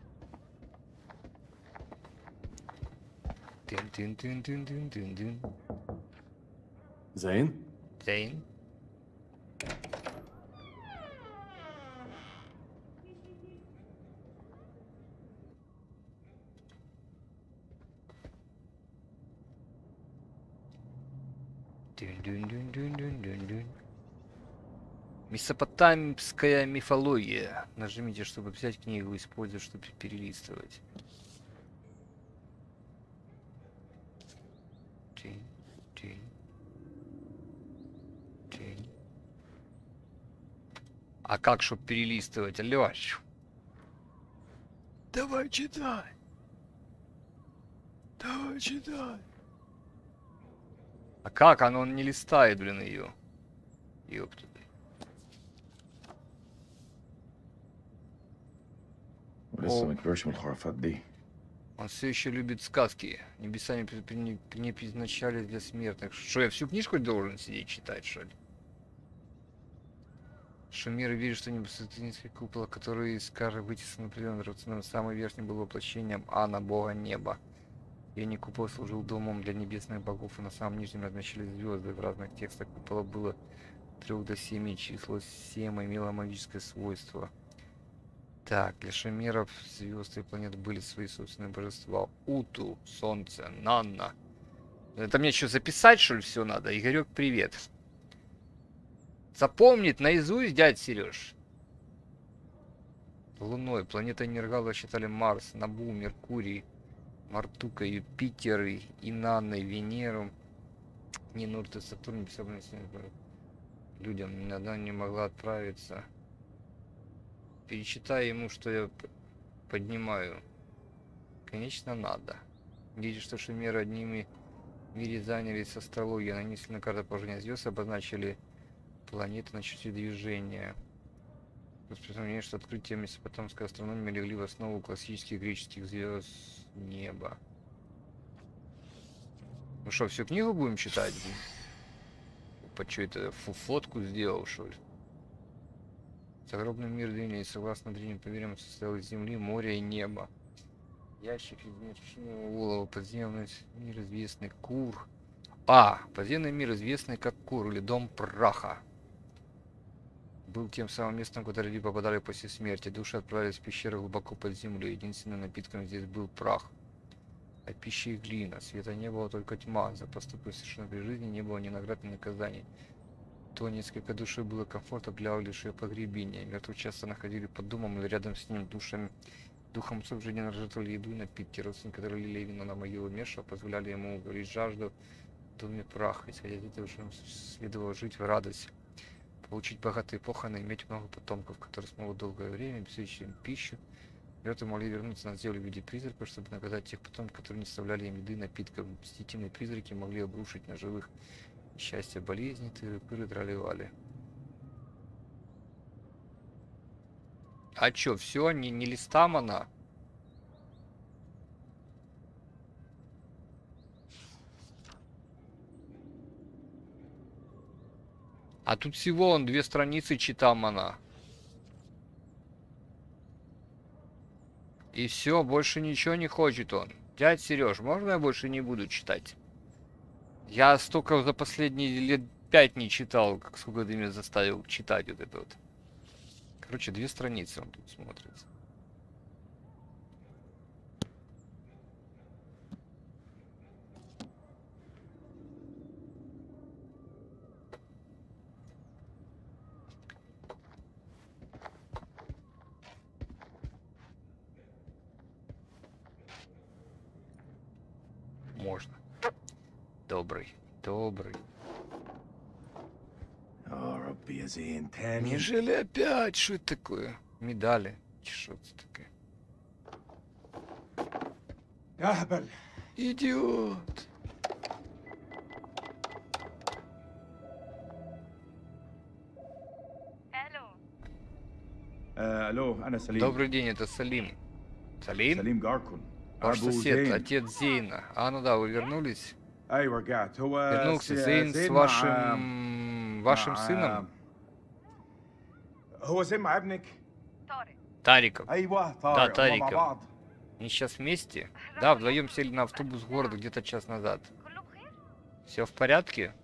Тын-тын-тын-тын-тын-тын-тын. Зейн? Зейн? Дун-дун-дун-дун-дун-дун. Месопотамская мифология. Нажмите, чтобы взять книгу, использовать, чтобы перелистывать. А как, чтоб перелистывать, Алёш? Давай читай. Давай читай. А как? Оно не листает, блин, ее. Ёпта. Он все еще любит сказки. Небеса не предназначались для смертных. Что, я всю книжку должен сидеть читать, что ли? Шумер верит, что небесный купол, который из Кары вытесан определенным самый верхний был воплощением Ана, бога неба. Ени купол служил домом для небесных богов, и на самом нижнем размещались звезды. В разных текстах купола было 3 до 7, число 7 имело магическое свойство. Так, для шумеров звезды и планеты были свои собственные божества. Уту, Солнце, Нанна. Это мне что, записать, что ли, все надо? Игорек, привет. Запомнит наизусть, дядь Сереж. Луной, планетой Нергала считали Марс, Набу, Меркурий, Мартука, Юпитер, Инанной, Венеру, Нинурт и Сатурн. Людям ни одна не могла отправиться. Перечитай ему, что я поднимаю. Конечно, надо. Видишь, что шумеры одними в мире занялись астрологией. Нанесли на карту положения звезд, обозначили планеты, начали движения. Распространение, что открытие месопотамской астрономии легли в основу классических греческих звезд неба. Ну что, всю книгу будем читать? По что это фотку сделал, что ли? Загробный мир древний, согласно древним поверьям, состоял из земли, моря и неба. Ящик из мертвечного олова, подземный мир известный Кур. Подземный мир известный как Кур или Дом праха. Был тем самым местом, куда люди попадали после смерти. Души отправились в пещеры глубоко под землю. Единственным напитком здесь был прах. А пища и глина. Света не было, только тьма. За поступки совершенно при жизни не было ни наград, ни наказаний. То несколько души было комфортно для лишь ее погребения. Мертвых часто находили под домом или рядом с ним душами. Духом отцов жизни жертвовали еду и напитки. Родственники, которые лили вино на могилу умершего, позволяли ему уговорить жажду в доме праха. Исходя из этого, следовало жить в радости. Получить богатые похороны, иметь много потомков, которые смогут долгое время обеспечить им пищу. Мертвые могли вернуться на землю в виде призраков, чтобы наказать тех потомков, которые не оставляли им еды, напитков. Мстительные призраки могли обрушить на живых счастье, болезни, тыры-пыры дралевали. А чё, все, не листам она? А тут всего он 2 страницы читам она. И все, больше ничего не хочет он. Дядь Сереж, можно я больше не буду читать? Я столько за последние лет 5 не читал, как сколько ты меня заставил читать вот это вот. Короче, 2 страницы он тут смотрится. Можно. Добрый. Добрый. Неужели опять? Что это такое? Медали. Что это такое? Идиот. الو انا سليم. Добрый день, это Салим. Салим? سليم جاركون. Ваш أبو сосед, زين. отец Зейна. А, ну да, вы вернулись? ايوه رجعت. هو Вернулся Зейн с вашим сыном? هو زين مع ابنك؟ Тариком. ايوه Да, طارق. هم مع Тариком. بعض. Они сейчас вместе? Да, вдвоем сели на автобус в город где-то час назад. Все в порядке?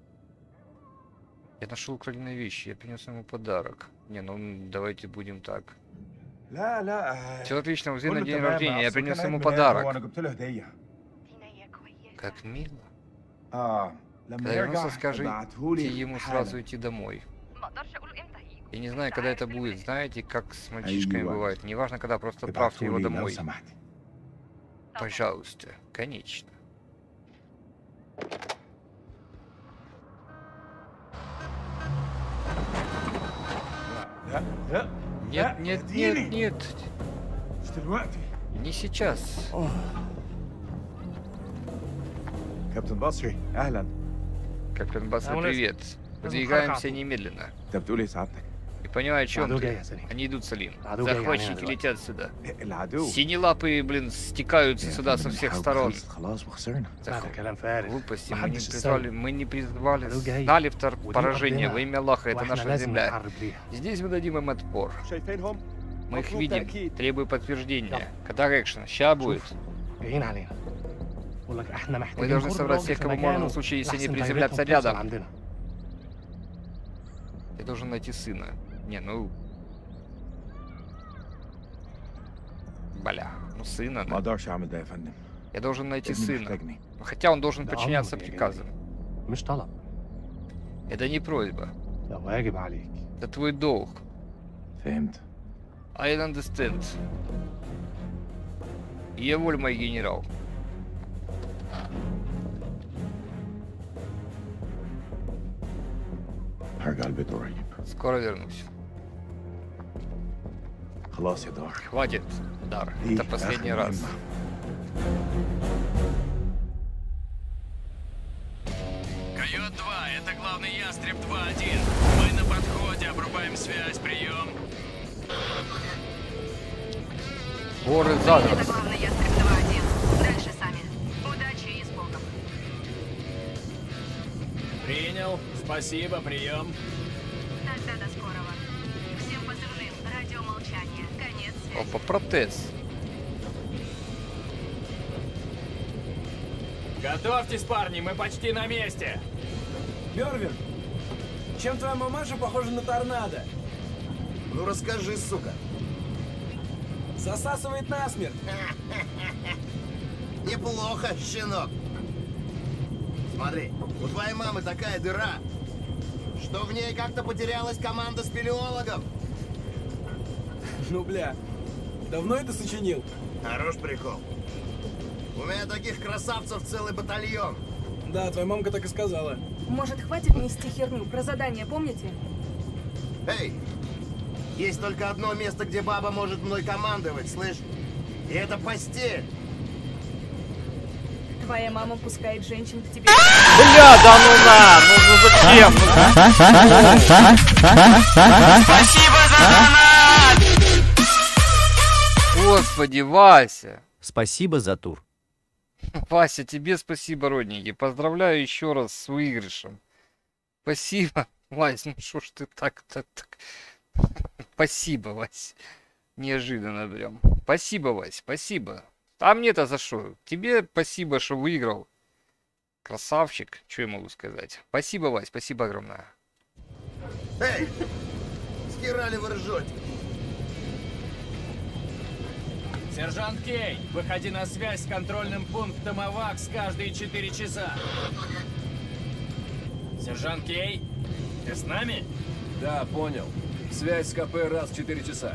Я нашел украденные вещи, я принес ему подарок. Не, ну давайте будем так. لا لا. Все отлично, у Зейна كله день تمام. рождения, я أصل принес كان ему عيد ميلاده وانا подарок. جبت له هديه. Как мило. اه لما Когда вернуться, يرجع скажите ابعتهولي ему حالا. сразу идти домой. Я не знаю, когда это будет. Знаете, как с мальчишками أيوة. бывает. Неважно, когда, просто отправьте его ابعتهولي لو домой. سمحت. Пожалуйста, конечно. لا لا. Нет, нет, нет, нет. مش دلوقتي. Не сейчас. كابتن بصري اهلا. Капитан Басса, привет. Выдвигаемся немедленно. انت بتقول ايه سعادتك؟ Не понимаю, о чем العدو ты. جاي يا سليم. Они идут, Салим. العدو جاي Захватчики علينا دلوقتي. летят сюда. العدو. Синелапые, блин, стекаются сюда со всех сторон. خلاص وخسرنا. Глупости. Мы не призвали, дали поражение во имя Аллаха. Это наша земля. Здесь мы дадим им отпор. Мы их видим. Требую подтверждения. Когда экшен? Ща будет. Мы должны собрать всех, кого можно, в случае, если они приземлятся рядом. Я должен найти сына. Не, ну... Бля, ну сына. ما Да. اقدرش اعمل ده يا فندم. Я должен найти ابني сына. محتاجني. Хотя он должен подчиняться приказам. مش طلب. Это не просьба. ده واجب عليك. Это твой долг. فهمت. I understand. Я воль, мой генерал. هرجع البيت قريب. Скоро вернусь. خلاص يا دار. Хватит, Дар. И Это последний آخر раз. مهمة. Койот 2, это главный ястреб 2-1. Мы на подходе, обрубаем связь, прием. Горы задом. Это главный ястреб 2-1. Дальше сами. Удачи и с Богом. Принял. Спасибо, прием. Тогда до скорого. Всем позывным. Радиомолчание. Конец связи. Опа, протез. Готовьтесь, парни, мы почти на месте. Мервин, чем твоя мамаша похожа на торнадо? Ну расскажи, сука. Засасывает насмерть. Неплохо, щенок. Смотри, у твоей мамы такая дыра, что в ней как-то потерялась команда спелеологов. Ну, бля, давно это сочинил? Хорош прикол. У меня таких красавцев целый батальон. Да, твоя мамка так и сказала. Может, хватит нести херню? Про задание помните? Эй, есть только одно место, где баба может мной командовать, слышь? И это постель. Твоя мама пускает женщин к тебе. Бля, да ну на! Ну зачем? Спасибо за донат! Господи, Вася! Спасибо за тур. Вася, тебе спасибо, родненький. Поздравляю еще раз с выигрышем. Спасибо, Вась. Ну что ж ты так. Спасибо, Вась. Неожиданно прям. Спасибо, Вась, спасибо. А мне-то за что? Тебе спасибо, что выиграл. Красавчик. Что я могу сказать? Спасибо, Вась, спасибо огромное. Эй, хера ли вы ржете? Сержант Кей, выходи на связь с контрольным пунктом АВАКС каждые 4 часа. Сержант Кей, ты с нами? Да, понял. Связь с КП раз в 4 часа.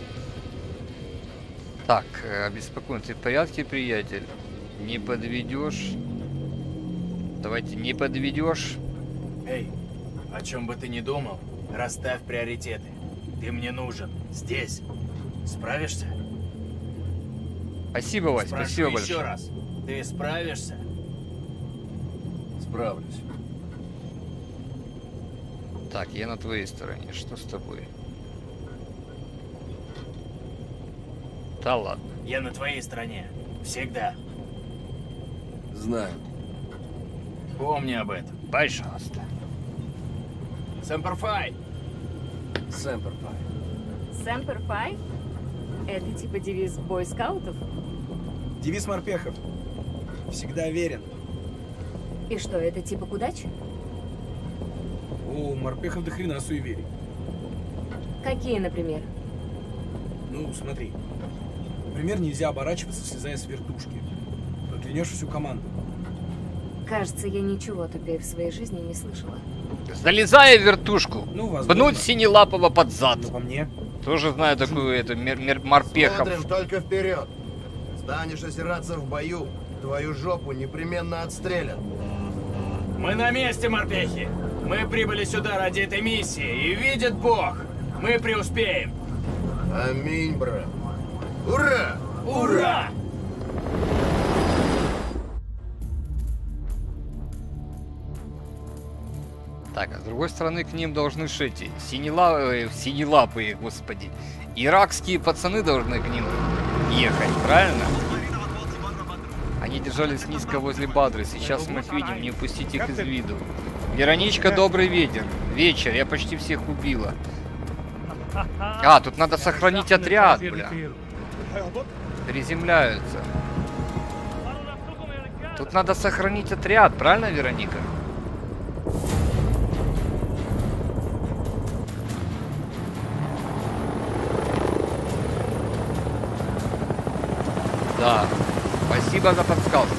Так, обеспокоен, ты в порядке, приятель? Не подведешь? Давайте, не подведешь? Эй, о чем бы ты ни думал, расставь приоритеты. Ты мне нужен. Здесь. Справишься? Спасибо, Вась, спасибо большое. Еще раз. Ты справишься? Справлюсь. Так, я на твоей стороне. Что с тобой? Да ладно. Я на твоей стороне. Всегда. Знаю. Помни об этом. Пожалуйста. Semper Fi. Semper Fi. Semper Fi? Это типа девиз бойскаутов? Девиз морпехов. Всегда верен. И что, это типа к удаче? У морпехов до хрена суеверий. Какие, например? Ну, смотри. Например, нельзя оборачиваться, слезая с вертушки. Проклянешь всю команду. Кажется, я ничего тупее в своей жизни не слышала. Залезая в вертушку, ну, возможно. пнуть Синелапова под зад. Ну, по мне. Тоже знаю такую эту морпехов. Смотрим только вперед. Станешь озираться в бою, твою жопу непременно отстрелят. Мы на месте, морпехи. Мы прибыли сюда ради этой миссии, и видит Бог, мы преуспеем. Аминь, брат. Ура! Ура! Так, а с другой стороны к ним должны шети. Синелапые, господи. Иракские пацаны должны к ним ехать, правильно? Они держались низко возле Бадры. Сейчас мы их видим, не упустить их из виду. Вероничка, добрый вечер. Я почти всех убила. А, тут надо сохранить отряд, бля. Приземляются. Тут надо сохранить отряд, правильно, Вероника? Да. Спасибо за подсказку.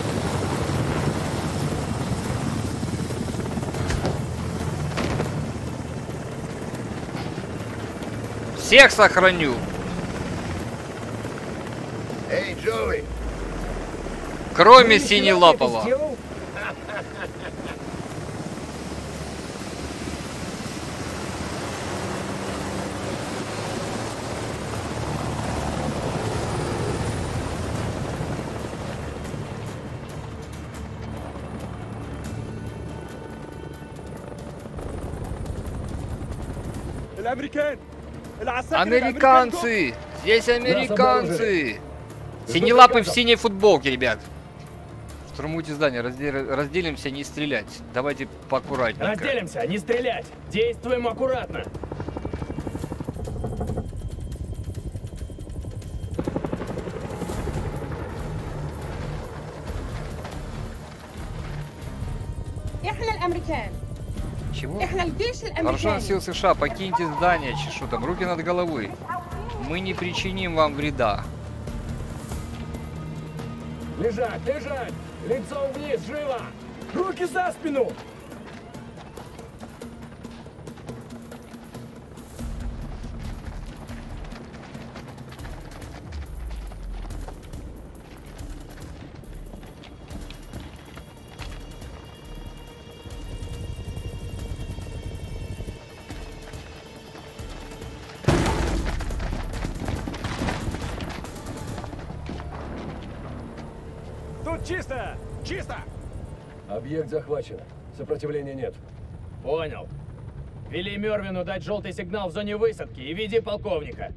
Всех сохраню. Эй, Джоуи! Кроме Синелапова. Американцы! Здесь американцы! Синелапый в синей футболке, ребят. Штурмуйте здание, разделимся, не стрелять. Давайте поаккуратненько. Разделимся, не стрелять. Действуем аккуратно. Чего? Вооруженные силы США, покиньте здание, чешу там, руки над головой. Мы не причиним вам вреда. Лежать, лежать! Лицом вниз, живо! Руки за спину! Чисто! Чисто! Объект захвачен. Сопротивления нет. Понял. Вели Мервину дать желтый сигнал в зоне высадки и веди полковника.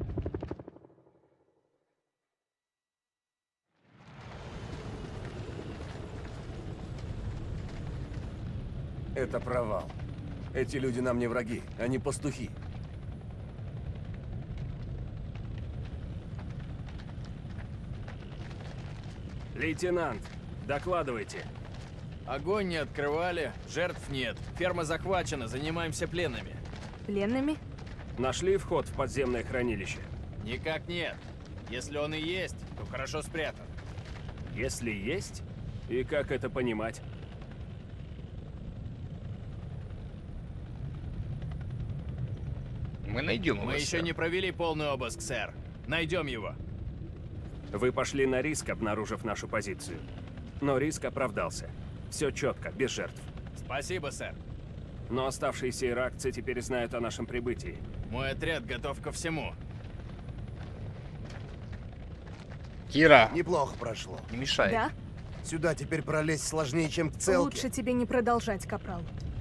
Это провал. Эти люди нам не враги, они пастухи. Лейтенант, докладывайте. Огонь не открывали, жертв нет. Ферма захвачена, занимаемся пленными. Пленными? Нашли вход в подземное хранилище? Никак нет. Если он и есть, то хорошо спрятан. Если есть? И как это понимать? Мы найдем его. Мы еще не провели полный обыск, сэр. Найдем его. Вы пошли на риск, обнаружив нашу позицию. Но риск оправдался. Все четко, без жертв. Спасибо, сэр. Но оставшиеся иракцы теперь знают о нашем прибытии. Мой отряд готов ко всему. Кира. Неплохо прошло. Не мешай. Да? Сюда теперь пролезть сложнее, чем к целке. Лучше тебе не продолжать, капрал.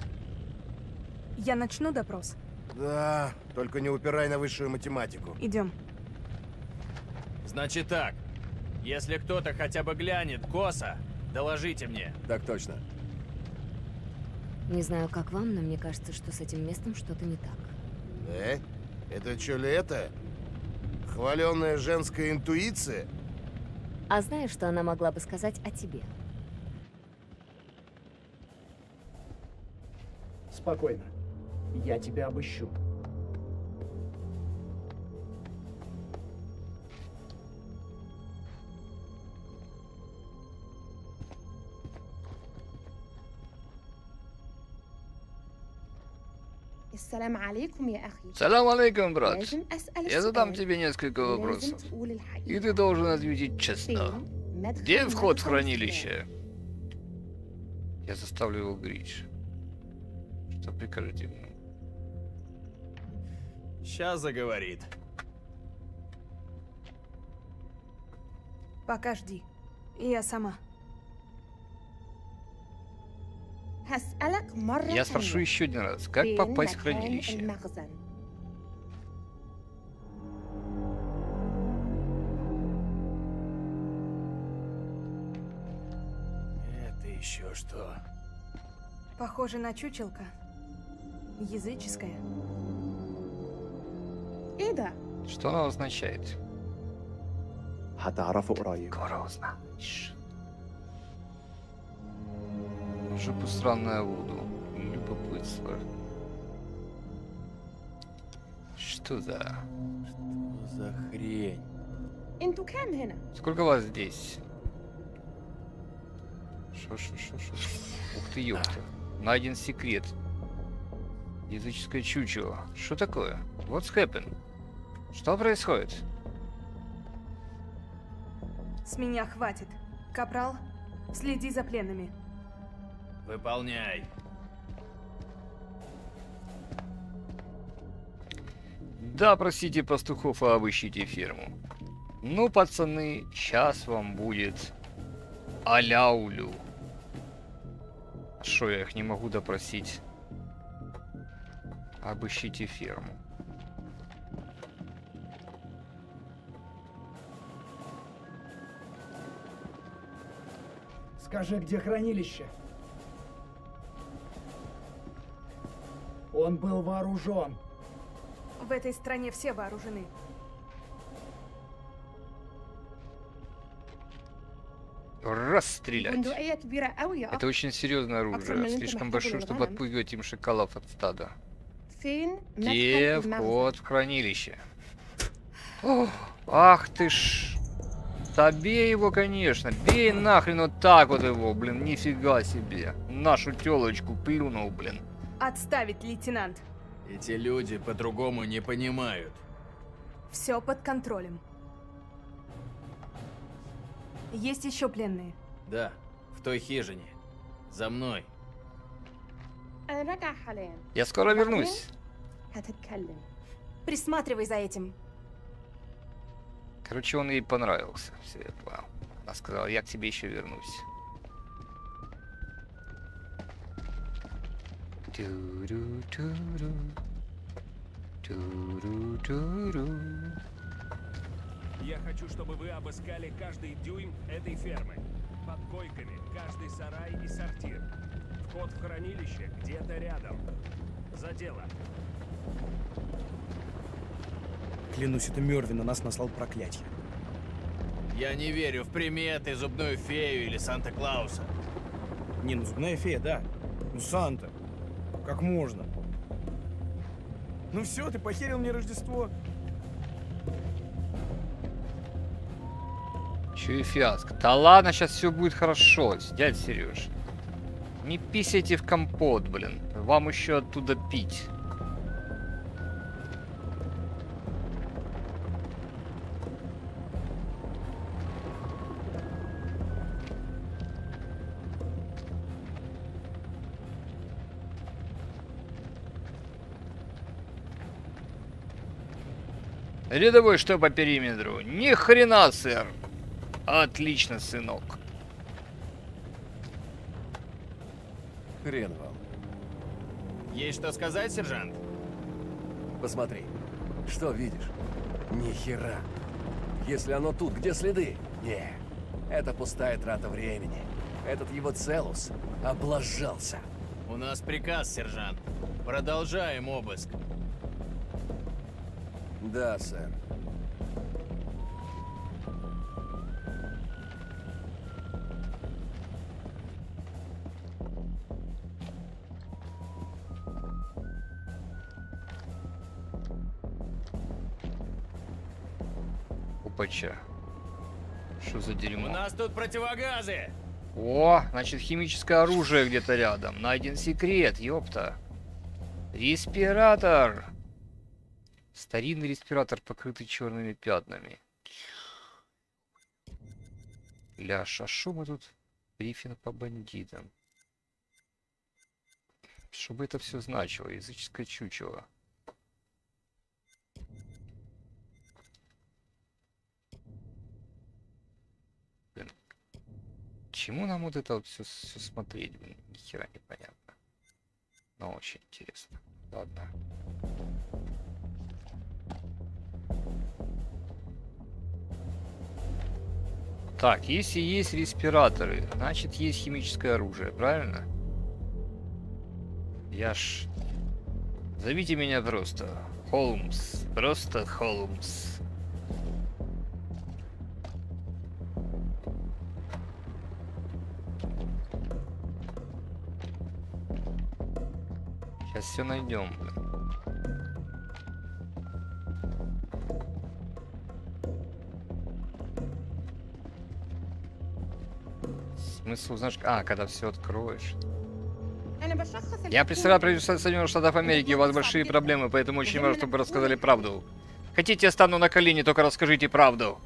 Я начну допрос? Да, только не упирай на высшую математику. Идем. Значит так. Если кто-то хотя бы глянет косо, доложите мне. Так точно. Не знаю, как вам, но мне кажется, что с этим местом что-то не так. Это что ли это? Хваленная женская интуиция? А знаешь, что она могла бы сказать о тебе? Спокойно. Я тебя обыщу. السلام عليكم يا أخي. Салам алейкум, брат. لازم أسأل Я задам السؤال тебе несколько ولازم вопросов. تقول الحقيقة. И ты должен ответить честно. مدخل Где вход в مدخل хранилище? Я заставлю его говорить. Что прикажете ему? Сейчас заговорит. Пока жди. Я сама. هسألك مرة Я спрошу تانية. еще один раз. Как فين попасть в مكان хранилище? المخزن؟ Это еще что? Похоже на чучелка. Языческая. إيه ده؟ Что она означает? هتعرفه قريب. Скоро узнаешь. Жопу странная Вуду. Любопытство. Что за... Что за хрень? أنتوا كام هنا؟ Сколько вас здесь? Шо. Ух ты, ёпта. Найден секрет. Языческое чучело. Что такое? What's happened? Что происходит? С меня хватит. Капрал, следи за пленными. Выполняй. Да, простите пастухов, а обыщите ферму. Ну, пацаны, сейчас вам будет аляулю. Шо, я их не могу допросить? Обыщите ферму. Скажи, где хранилище? Он был вооружен. В этой стране все вооружены. Расстрелять. بندقية كبيرة قوي يا Это أخ. очень серьезное أكثر من оружие. اللي أنت Слишком محتاجه большое, чтобы للغنم. отпугивать им шакалов от стада. فين Где مدخل المخزن؟ вход в хранилище? Ох, ах ты ж. Да бей его, конечно. Бей нахрен вот так вот его, блин. Нифига себе. Нашу телочку плюнул, блин. Отставить, лейтенант. Эти люди по-другому не понимают. Все под контролем. Есть еще пленные. Да, в той хижине. За мной. أنا راجعة حاليا. Я скоро вернусь. هتتكلم. Присматривай за этим. Короче, он ей понравился. Все, я понял. Она сказала, я к тебе еще вернусь. Ту-ру-ту-ру. Ту-ру-ту-ру. Я хочу, чтобы вы обыскали каждый дюйм этой фермы. Под койками, каждый сарай и сортир. Вход в хранилище где-то рядом. За дело. Клянусь, это Мёрвин на нас наслал проклятие. Я не верю в приметы, зубную фею или Санта-Клауса. Не, ну зубная фея, да. Ну Санта. Как можно? Ну все, ты похерил мне Рождество. Чё и фиаско. Да ладно, сейчас все будет хорошо, дядь Сереж. Не писайте в компот, блин. Вам еще оттуда пить. Рядовой, что по периметру? Ни хрена, сэр. Отлично, сынок. Хрен вам. Есть что сказать, сержант? Посмотри. Что видишь? Ни хера. Если оно тут, где следы? Не. Это пустая трата времени. Этот его Целус облажался. У нас приказ, сержант. Продолжаем обыск. Да, сэр. Опача. Что за дерьмо? У нас тут противогазы! О, значит, химическое оружие где-то рядом. Найден секрет, ёпта. Респиратор. Старинный респиратор, покрытый черными пятнами. Ляш, а шо мы тут? Брифинг по бандитам. Что бы это все значило? Языческое чучело. Блин. Чему нам вот это вот все смотреть? Блин, ни хера непонятно. Но очень интересно. Ладно. Так, если есть респираторы, значит есть химическое оружие, правильно? Я ж... Зовите меня просто Холмс. Просто Холмс. Сейчас все найдем, блин. Смысл, знаешь, когда все откроешь. Я представляю правительство Соединенных Штатов Америки, у вас большие проблемы, поэтому очень важно, чтобы вы рассказали правду. Хотите, я стану на колени, только расскажите правду.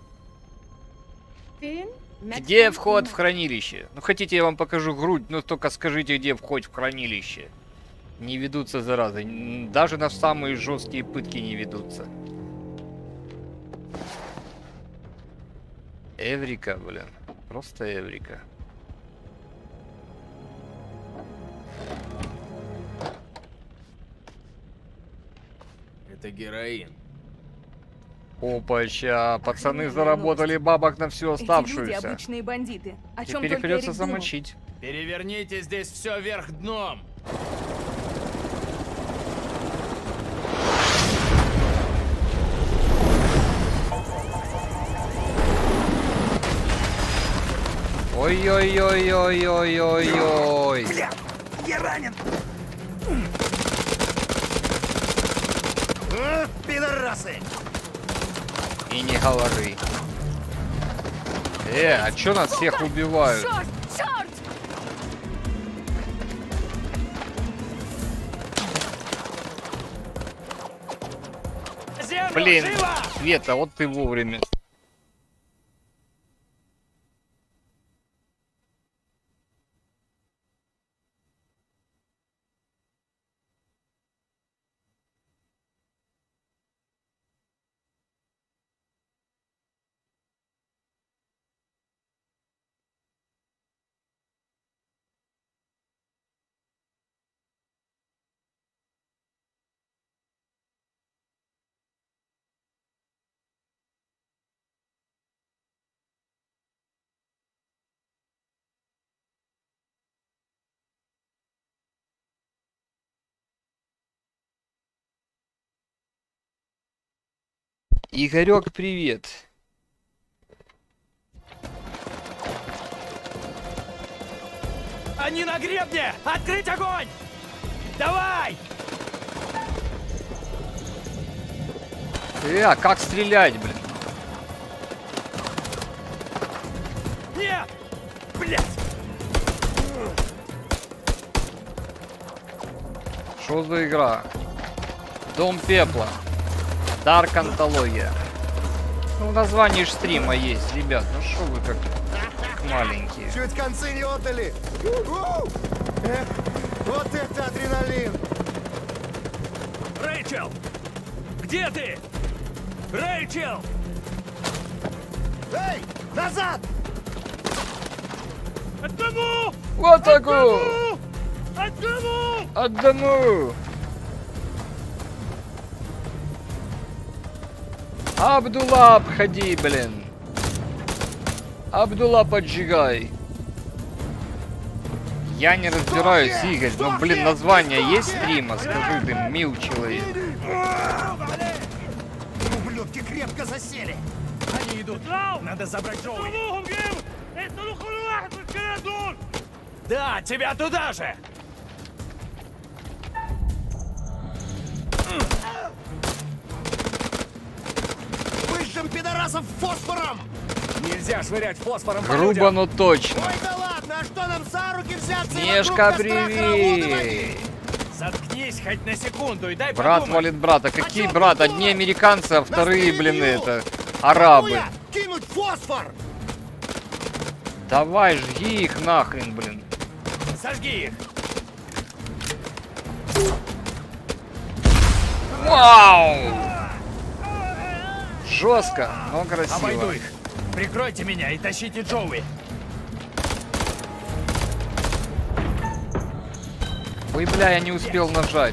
Где вход в хранилище? Ну, хотите, я вам покажу грудь, но только скажите, где вход в хранилище. Не ведутся, заразы. Даже на самые жесткие пытки не ведутся. Эврика, блин. Просто эврика. Это героин. Опача, пацаны заработали бабок на всю Эти люди оставшуюся. обычные бандиты. О чем Теперь их только придется Эрик думал. замочить. Переверните здесь все вверх дном. Ой-ой-ой-ой-ой-ой-ой. Бля, я ранен. Пидорасы! И не говори. А чё нас всех убивают? Черт! Черт! Блин, Света, вот ты вовремя. Игорек, привет. Они на гребне! Открыть огонь! Давай! А как стрелять, блин? Нет! Блять! Что за игра? Дом пепла. Дарк антология. Ну, название ж стрима есть, ребят. Ну что вы как маленькие. Чуть концы не отдали. Вот это адреналин! Рэйчел! Где ты? Рэйчел! Эй! Назад! Одному! Вот такую! Одному! Одному! Абдулла, обходи, блин. Абдулла, поджигай. Я не разбираюсь, Игорь, но, блин, название есть стрима? Скажи ты, мил человек. Ублюдки крепко засели. Они идут. Надо забрать Джоуи. Да, тебя туда же! Выжжем пидорасов фосфором! Нельзя швырять фосфором по Грубо, людям. но точно. Ой, да ладно, а что нам за руки взяться? и Мешка, вокруг костра хороводы привет! водить? Заткнись хоть на секунду и дай Брат подумать. валит брата. Какие брат? Одни американцы, а вторые, блин, перебью. это... арабы. Хуя! Кинуть фосфор! Давай, жги их нахрен, блин. Сожги их. Вау! Жестко, но красиво. Обойду их. Прикройте меня и тащите Джоуи. Ой, бля, я не успел нажать.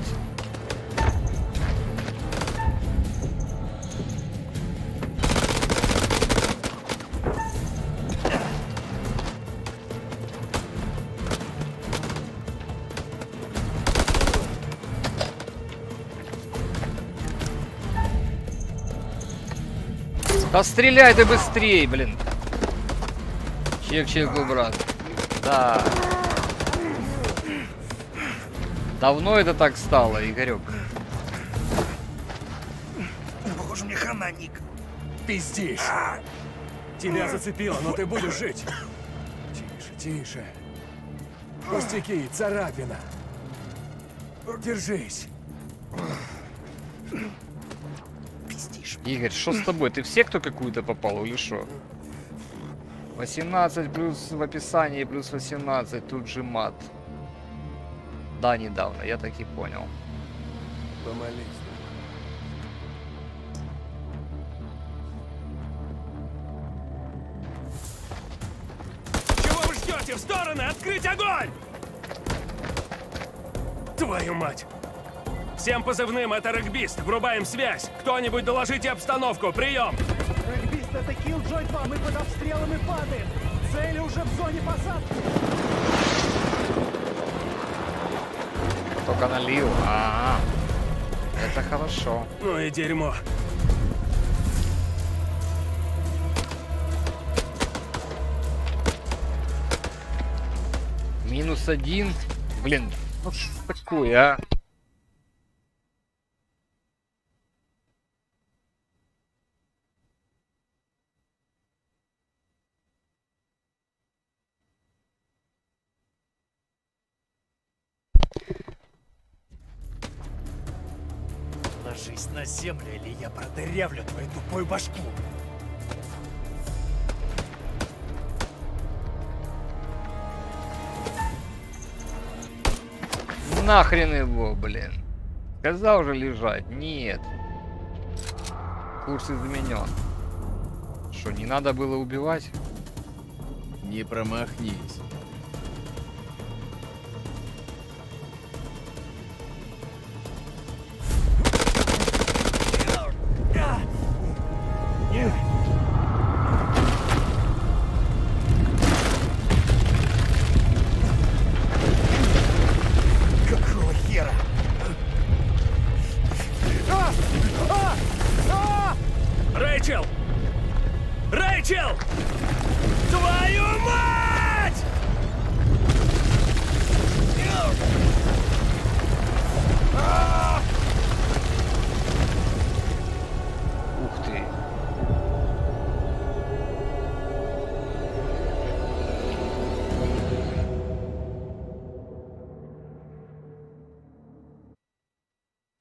Да стреляй ты быстрее, блин. Чек, брат. Да. Давно это так стало, Игорек? Похоже, мне хана, Ник. Пиздишь. Тебя зацепило, но ты будешь жить. Тише. Пустяки, царапина. Держись. Игорь, что с тобой? Ты в секту какую-то попал или что? 18 плюс в описании, плюс 18, тут же мат. Да, недавно, я так и понял. Помолись. Чего вы ждете? В стороны! Открыть огонь! Твою мать! Всем позывным, это регбист. Врубаем связь. Кто-нибудь доложите обстановку. Прием! Регбист, это Киллджой 2. Мы под обстрелом и падаем. Цели уже в зоне посадки. Только налил. Это хорошо. Ну и дерьмо. -1. Блин, ну что такое, а? Ложись на землю, или я продырявлю твою тупую башку. Нахрен его, блин. Сказал же лежать. Нет. Курс изменен. Что, не надо было убивать? Не промахнись. Какого хера? Рэйчел! Рэйчел! Твою мать!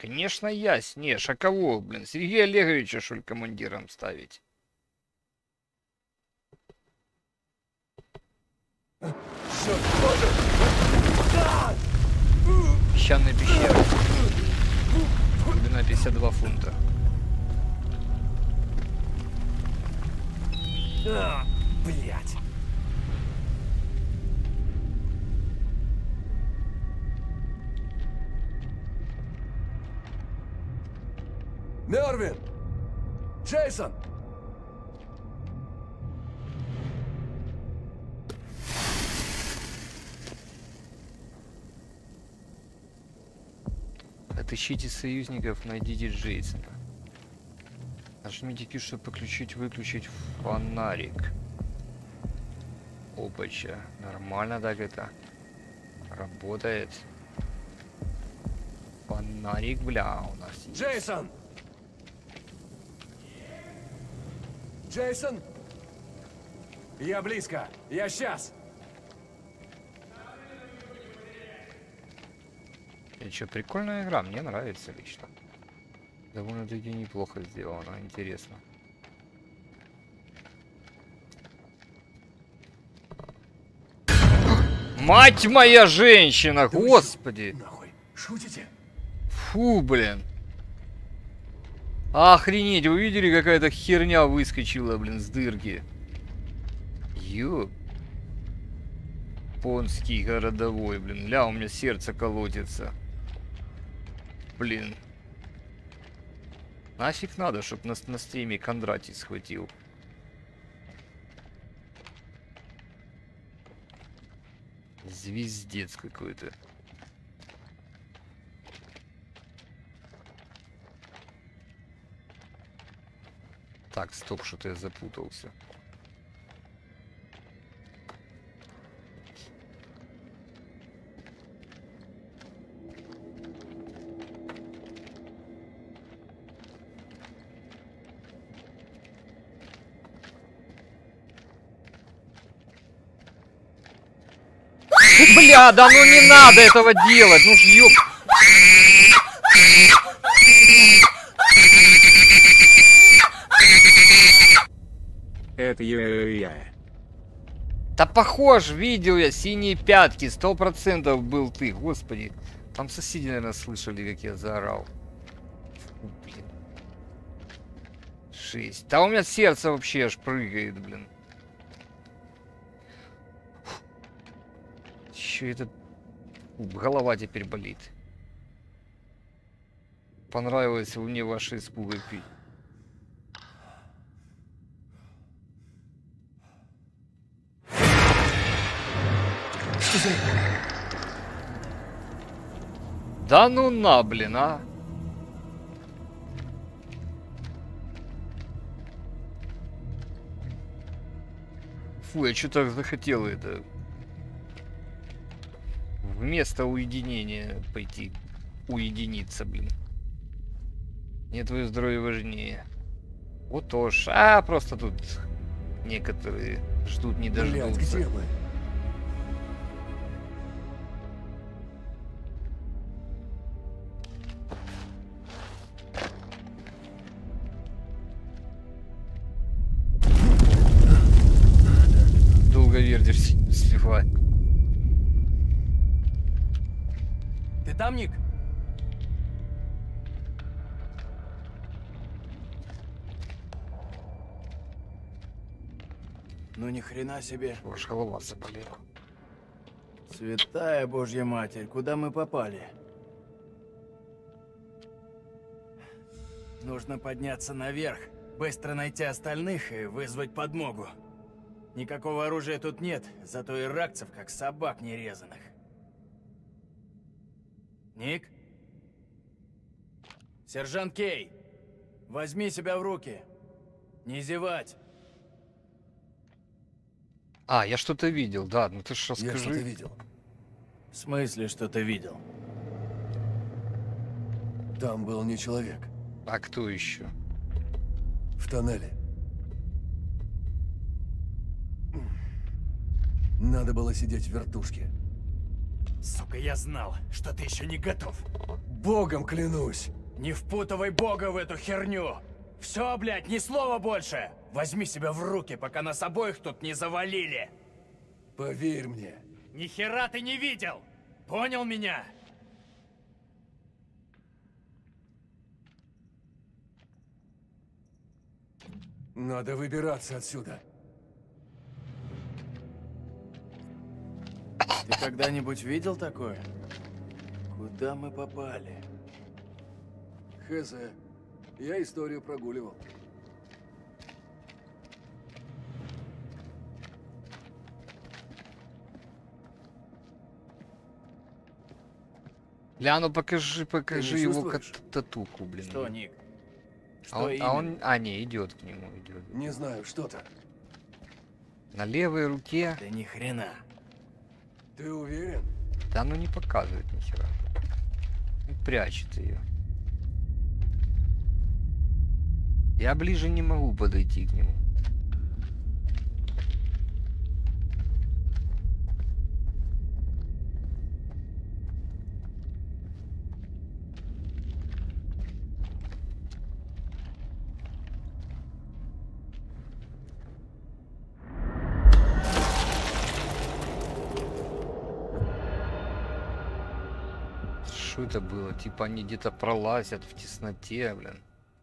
Конечно, яснешь. А кого, блин? Сергея Олеговича, что ли, командиром ставить? Песчаная пещера. Глубина 52 фунта. Блять. Мервин! Джейсон! Отыщите союзников, найдите Джейсона. Нажмите Q, чтобы выключить фонарик. Опача. Нормально так это работает. Фонарик, бля, у нас есть. Джейсон! Джейсон? Я близко. Я сейчас. Это что, прикольная игра, мне нравится лично. Довольно-таки неплохо сделано, интересно. Мать моя женщина, господи! Нахуй, шутите? Фу, блин. Охренеть, вы видели, какая-то херня выскочила, блин, с дырки. Ёп. Понский городовой, блин. Ля, у меня сердце колотится. Блин. Нафиг надо, чтоб на стриме Кондратий схватил. Звездец какой-то. Так, стоп, что-то я запутался. Бля, да ну не надо этого делать, ну ж ёп. Это я. Да похож, видел я синие пятки, 100% был ты, господи. Там соседи, наверное, слышали, как я заорал. Фу, блин. 6. Да у меня сердце вообще аж прыгает, блин. Еще этот... голова теперь болит. Понравилось мне ваше испуга пить. Да ну на, блин, а. Фу, я что-то захотел это... вместо уединения пойти уединиться, блин. Мне твое здоровье важнее. Вот уж. А, просто тут некоторые ждут, не дождутся. Блядь, где мы? Долго вердишь, сливай. Ты там, Ник? Ну ни хрена себе. Уж голова заболела. Святая Божья Матерь, куда мы попали? Нужно подняться наверх, быстро найти остальных и вызвать подмогу. Никакого оружия тут нет, зато иракцев как собак нерезанных. Ник? Сержант Кей, возьми себя в руки. Не зевать. А, я что-то видел, да, ну ты ж расскажи. Я что-то видел. В смысле, что ты видел? Там был не человек. А кто еще? В тоннеле. Надо было сидеть в вертушке. Сука, я знал, что ты еще не готов. Богом клянусь. Не впутывай Бога в эту херню. Все, блядь, ни слова больше. Возьми себя в руки, пока нас обоих тут не завалили. Поверь мне. Ни хера ты не видел. Понял меня? Надо выбираться отсюда. Ты когда-нибудь видел такое? Куда мы попали? Хз. Я историю прогуливал. Ля, ну покажи не его чувствуешь? татуху, блин. Что, Ник? А Что он, не, идет к нему, идет. Не знаю, что-то. На левой руке. Да ни хрена. Ты уверен? Да ну не показывает ни хера. Прячет ее. Я ближе не могу подойти к нему. Что это было? Типа они где-то пролазят в тесноте, блин.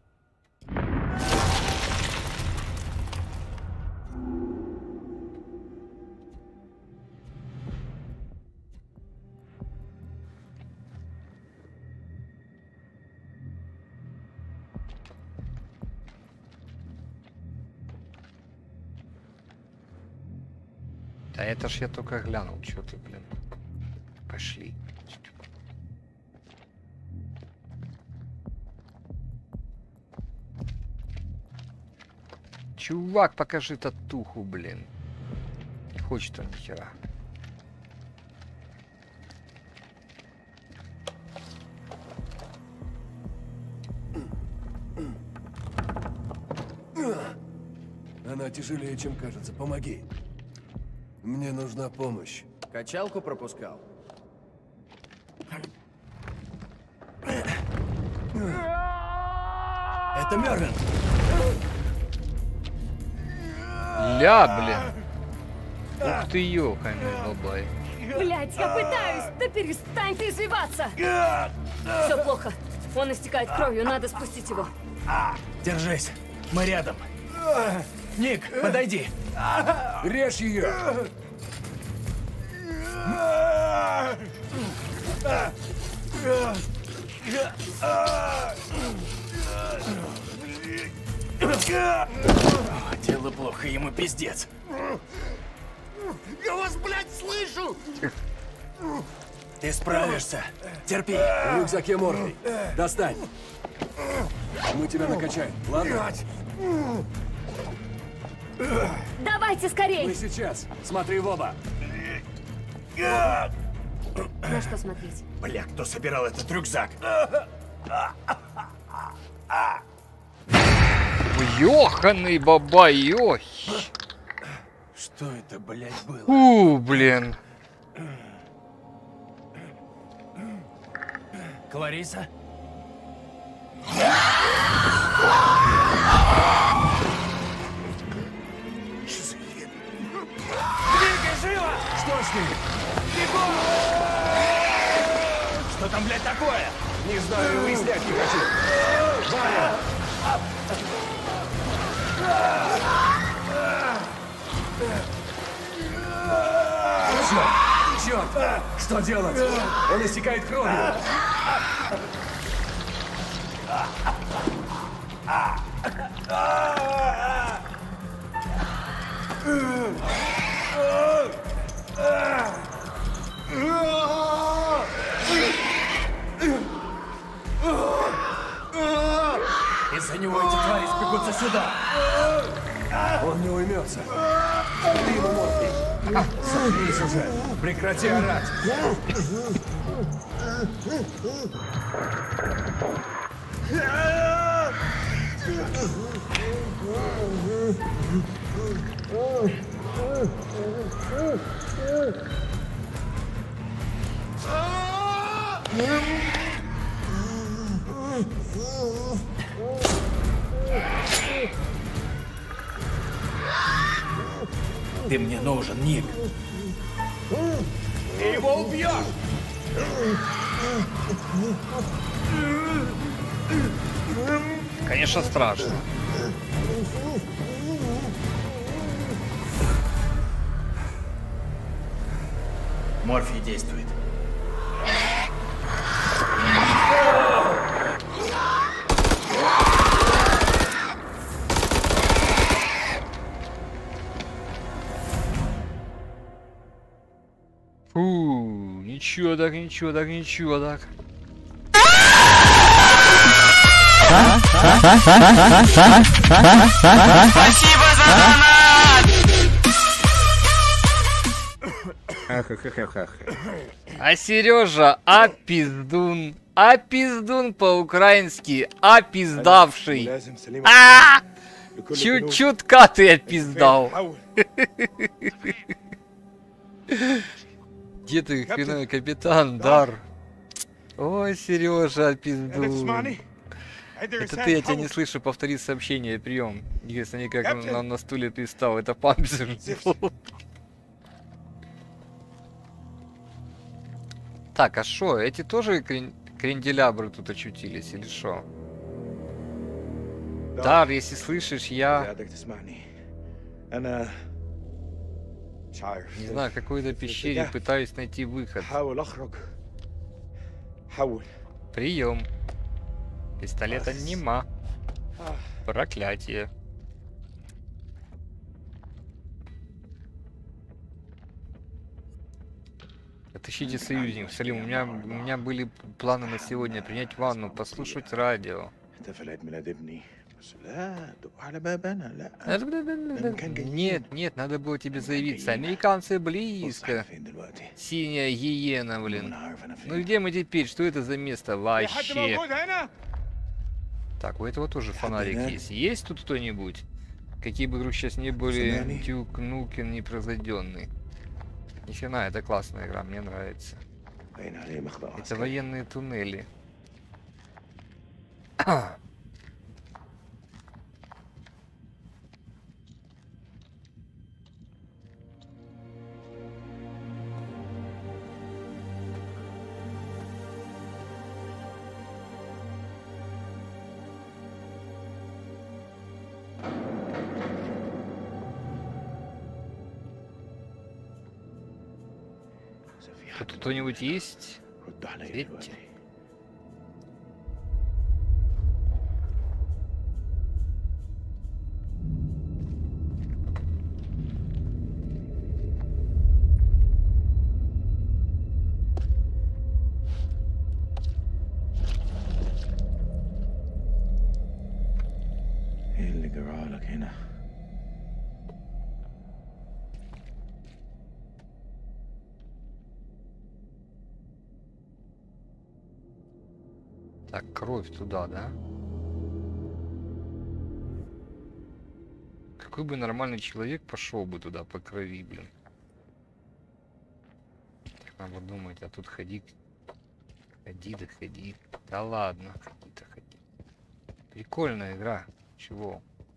Да это ж я только глянул, что ты, блин. Пошли. Чувак, покажи татуху, блин. Не хочет он ни хера. Она тяжелее, чем кажется. Помоги. Мне нужна помощь. Качалку пропускал? Это Мерлин. Ля, блин. Ух ты, ёханый бабай. Блять, я пытаюсь! Да перестань ты извиваться! Все плохо. Он истекает кровью, надо спустить его. Держись, мы рядом. Ник, подойди. Режь ее! Дело плохо, ему пиздец. Я вас, блядь, слышу! Ты справишься. Терпи. В рюкзаке мордой. Достань. Мы тебя накачаем, ладно? Давайте скорей! Мы сейчас. Смотри в оба. На что смотреть? Бля, кто собирал этот рюкзак? Ёханый бабай, ёх. Что это, блядь, было? Блин. Клариса? Двигай живо! Что с ним? Бегом! Что там, блядь, такое? Не знаю, выяснять не хочу. Ваня! Черт! Что делать? Он истекает кровью. Из-за него эти твари спекутся сюда. Он не уймется. Ты ему мордой. Заткнись уже. Прекрати орать. Ты мне нужен, Ник. Ты его убьешь! Конечно, страшно. Морфий действует. Фу, ничего так, ничего так, ничего так. Спасибо за донат! А Сережа, пиздун. Пиздун по-украински, пиздавший. Чуть-чутка ты опиздал. Где ты, хреновый капитан, Дар? Ой, Сережа, пиздун. Это ты, я тебя не слышу, повтори сообщение, прием. Если они как на стуле пристал, это Панцер. Так, а шо, эти тоже кренделябры тут очутились, или шо? Дар, если слышишь, я... Не знаю, в какой-то пещере пытаюсь найти выход. Прием. Пистолета нема. Проклятие. Отыщите союзников. Салим, у меня были планы на сегодня принять ванну, послушать радио. Нет, надо было тебе заявиться. Американцы близко. Синяя гиена, блин. Ну где мы теперь? Что это за место вообще? Так, у этого тоже фонарик есть. Есть тут кто-нибудь? Какие бы игры сейчас не были, Дюк Нукин непрозойденный. Нифига, это классная игра, мне нравится. Это военные туннели. Тут кто-нибудь есть? Ответьте. Так, кровь туда, да? Какой бы нормальный человек пошел бы туда по крови, блин. Так надо думать, а тут ходи да ходи. Да ладно, ходи-то ходи. Прикольная игра. Чего?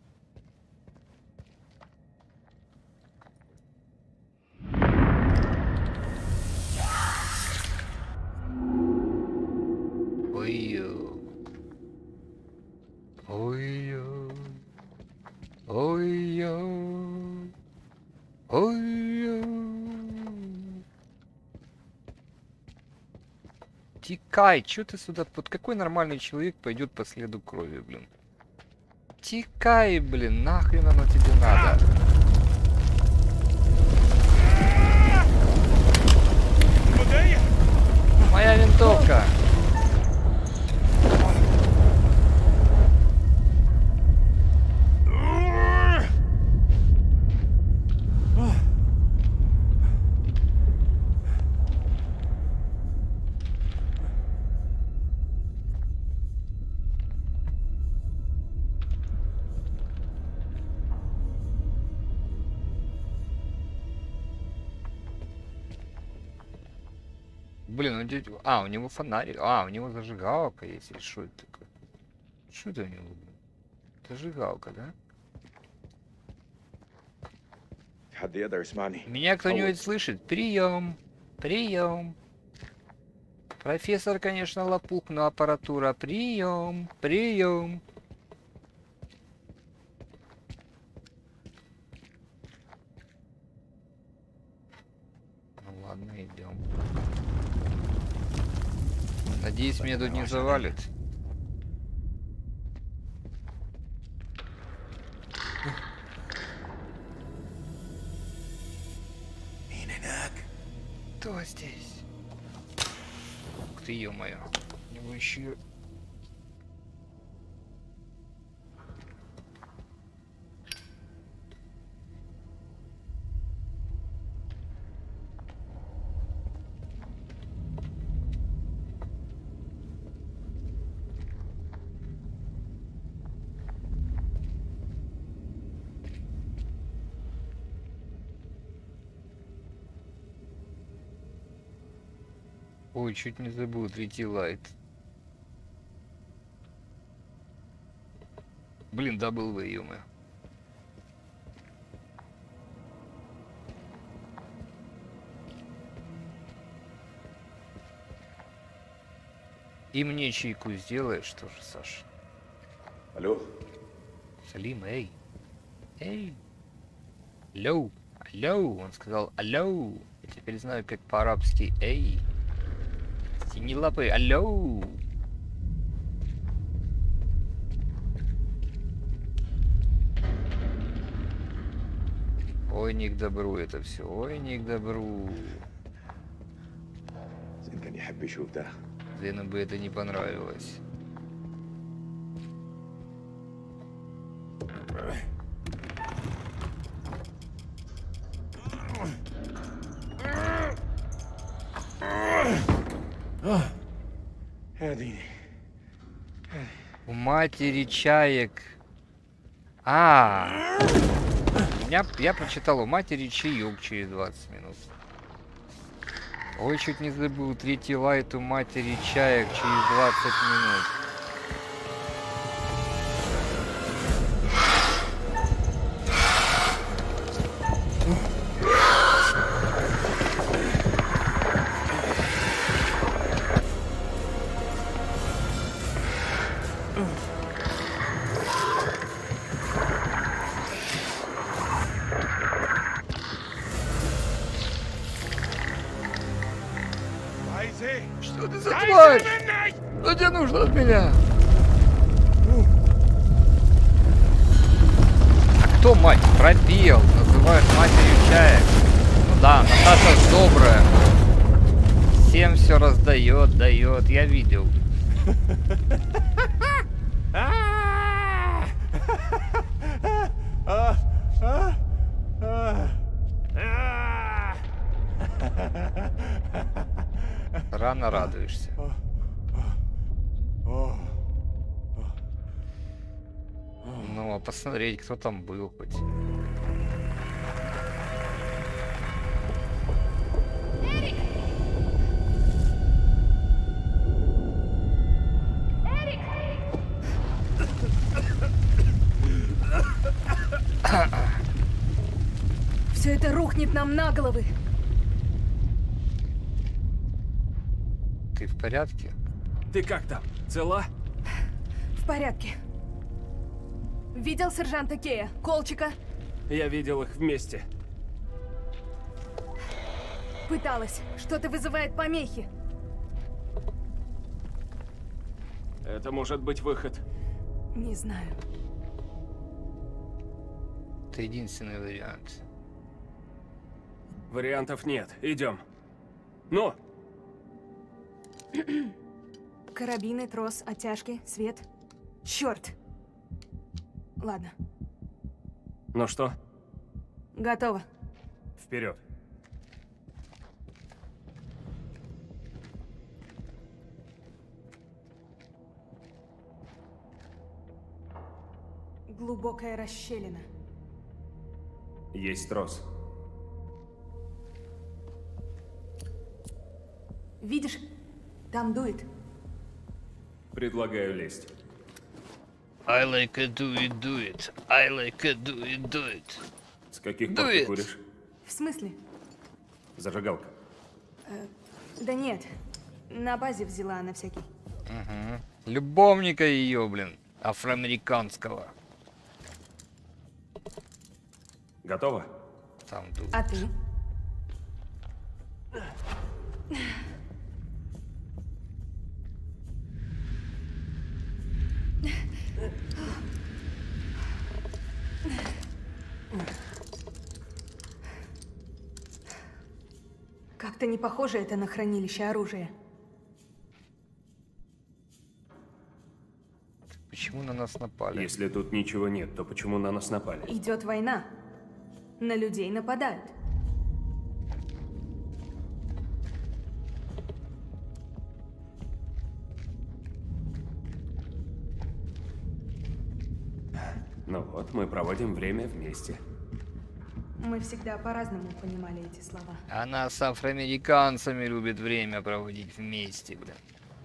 Ой-ё. Ой-ё. Ой-ё. Ой-ё. Тикай, чё ты сюда? Под какой нормальный человек пойдет по следу крови, блин? Тикай, блин, нахрен оно тебе надо? Моя винтовка. Блин, у него фонарик. А, у него зажигалка есть. Или что это такое? Что это у него? Зажигалка, да? Меня кто-нибудь слышит? Прием. Прием. Профессор, конечно, лопух, но аппаратура. Прием. Прием. Ну ладно, идем. Надеюсь, меня тут не завалит. Кто здесь? Ух ты, ё-моё. У него еще... Ой, чуть не забыл, третий лайт. Блин, дабл В, ё-моё. И мне чайку сделаешь тоже, Саш. Алло. Салим, эй. Эй. Алло. Алло. Он сказал алло. Я теперь знаю, как по-арабски эй. Тяни лапы, алло. Ой, не к добру это все. Ой, не к добру. Зену бы это не понравилось. У матери чаек. Я прочитал, у матери чаек через 20 минут. Ой, чуть не забыл, третий лайт у матери чаек через 20 минут. Что ты за тварь? Что тебе нужно от меня? А кто мать? Пробел. Называют матерью чаек. Ну да, Наташа ж добрая. Всем все раздает, дает. Я видел. Рано радуешься. Ну, а посмотреть, кто там был хоть. Все это рухнет нам на головы. Ты в порядке? Ты как там? Цела? В порядке. Видел сержанта Кея? Колчика? Я видел их вместе. Пыталась. Что-то вызывает помехи. Это может быть выход. Не знаю. Это единственный вариант. Вариантов нет. Идем. Ну! Карабины, трос, оттяжки, свет. Черт! Ладно. Ну что? Готово. Вперед. Глубокая расщелина. Есть трос. Видишь, там дует. Предлагаю лезть. I like a do it. I like a do it. С каких пор ты куришь? В смысле? Зажигалка. Да нет, на базе взяла на всякий. Угу. Любовника ее, блин, афроамериканского. Готово? Там дует. А ты? Как-то не похоже это на хранилище оружия. Почему на нас напали? Если тут ничего нет, то почему на нас напали? Идет война. На людей нападают. Ну вот, мы проводим время вместе. Мы всегда по-разному понимали эти слова. Она с афроамериканцами любит время проводить вместе, блин.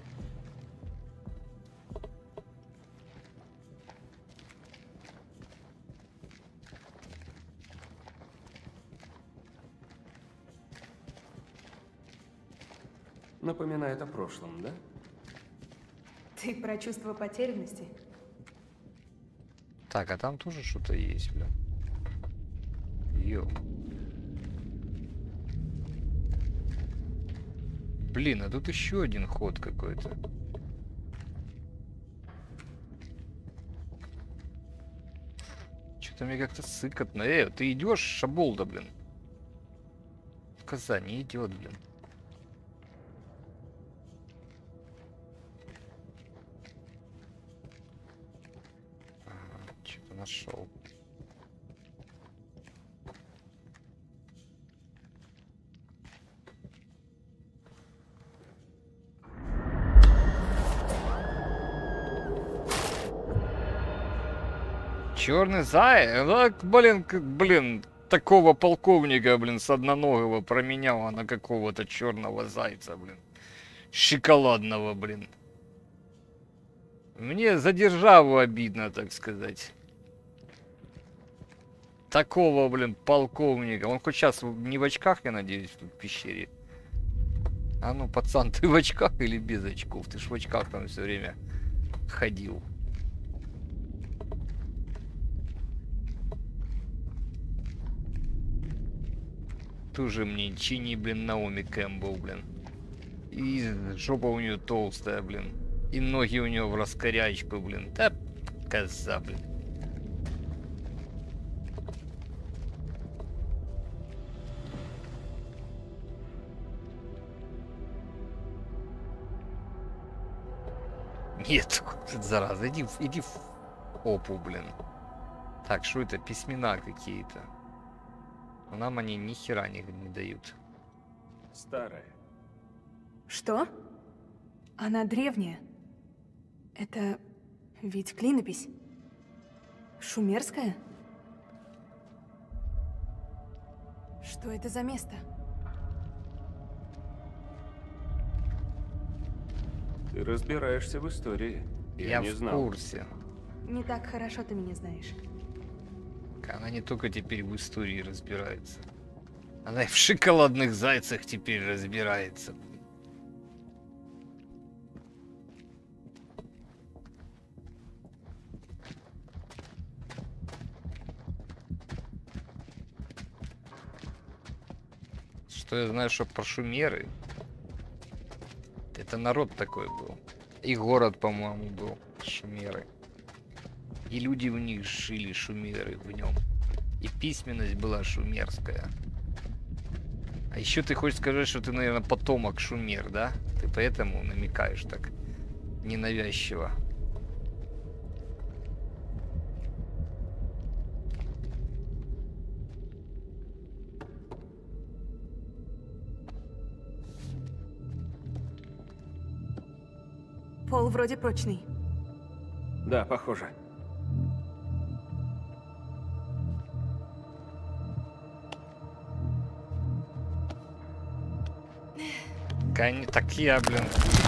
Напоминает о прошлом, да? Ты про чувство потерянности? Так, а там тоже что-то есть, блин. Йо. Блин, а тут еще один ход какой-то. Что-то мне как-то сыкотно. Ты идешь, шаболда, блин. В Казани идет, блин. Что-то нашел. Черный заяц? Так, блин, такого полковника, блин, с одноногого променяла на какого-то черного зайца, блин. Шоколадного, блин. Мне за державу обидно, так сказать. Такого, блин, полковника. Он хоть сейчас не в очках, я надеюсь, тут в пещере. А ну, пацан, ты в очках или без очков? Ты ж в очках там все время ходил. Тоже мне чини, блин, Наоми Кэмпбелл, блин. И жопа у нее толстая, блин. И ноги у нее в раскорячку, блин. Да, коза, блин. Нет, зараза, иди в опу, блин. Так, что это? Письмена какие-то. Но нам они ни хера не дают. Старая. Что? Она древняя. Это ведь клинопись? Шумерская? Что это за место? Ты разбираешься в истории. Я не знал. в курсе. Не так хорошо ты меня знаешь. Она не только теперь в истории разбирается. Она и в шоколадных зайцах теперь разбирается. Что я знаю, что про шумеры. Это народ такой был. И город, по-моему, был. Шумеры. И люди в них жили, шумеры в нем. И письменность была шумерская. А еще ты хочешь сказать, что ты, наверное, потомок шумер, да? Ты поэтому намекаешь так ненавязчиво. Пол вроде прочный. Да, похоже. Так я, блин.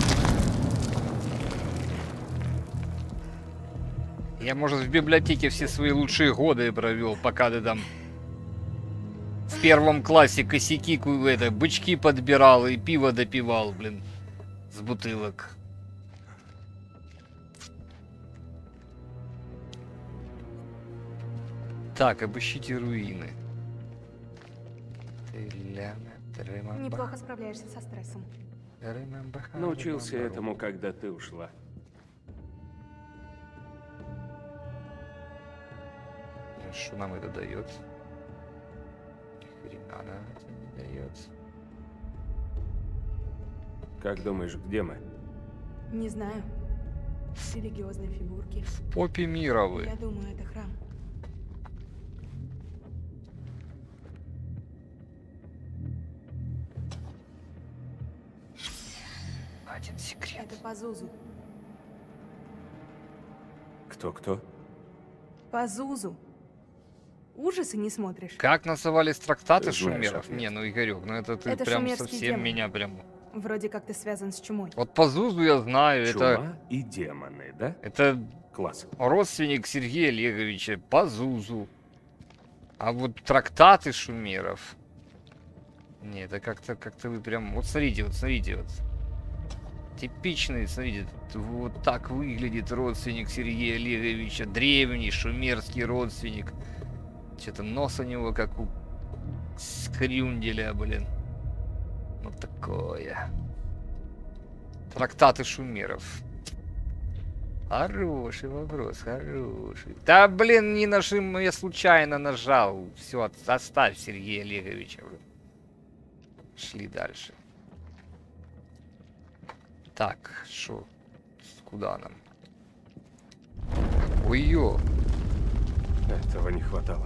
Я, может, в библиотеке все свои лучшие годы провел, пока ты там в первом классе косяки, бычки подбирал и пиво допивал, блин, с бутылок. Так, обыщите руины. Неплохо справляешься со стрессом. Научился этому, когда ты ушла. Что нам это дает? Хрена нам это не дает. Как думаешь, где мы? Не знаю. Религиозные фигурки. В попе мира вы. Я думаю, это храм. Один секрет. Это Пазузу. Кто-кто? Пазузу. Ужасы не смотришь? Как назывались трактаты Ты знаешь шумеров? ответ. Не, ну Игорек, ну это ты Это прям шумерский совсем демон. меня прям... Вроде как ты связан с чумой. Вот Пазузу я знаю, Чума это... и демоны, да? Это Класс. родственник Сергея Олеговича, Пазузу. А вот трактаты шумеров... Не, это как-то вы прям... Вот смотрите, вот. Типичный, смотрите, вот так выглядит родственник Сергея Олеговича. Древний шумерский родственник. Что-то нос у него как у скрюнделя, блин. Вот такое. Трактаты шумеров. Хороший вопрос, хороший. Да, блин, не нажим, я случайно нажал. Все, оставь Сергея Олеговича. Шли дальше. Так, шо? Куда нам? Ой-ё! Этого не хватало.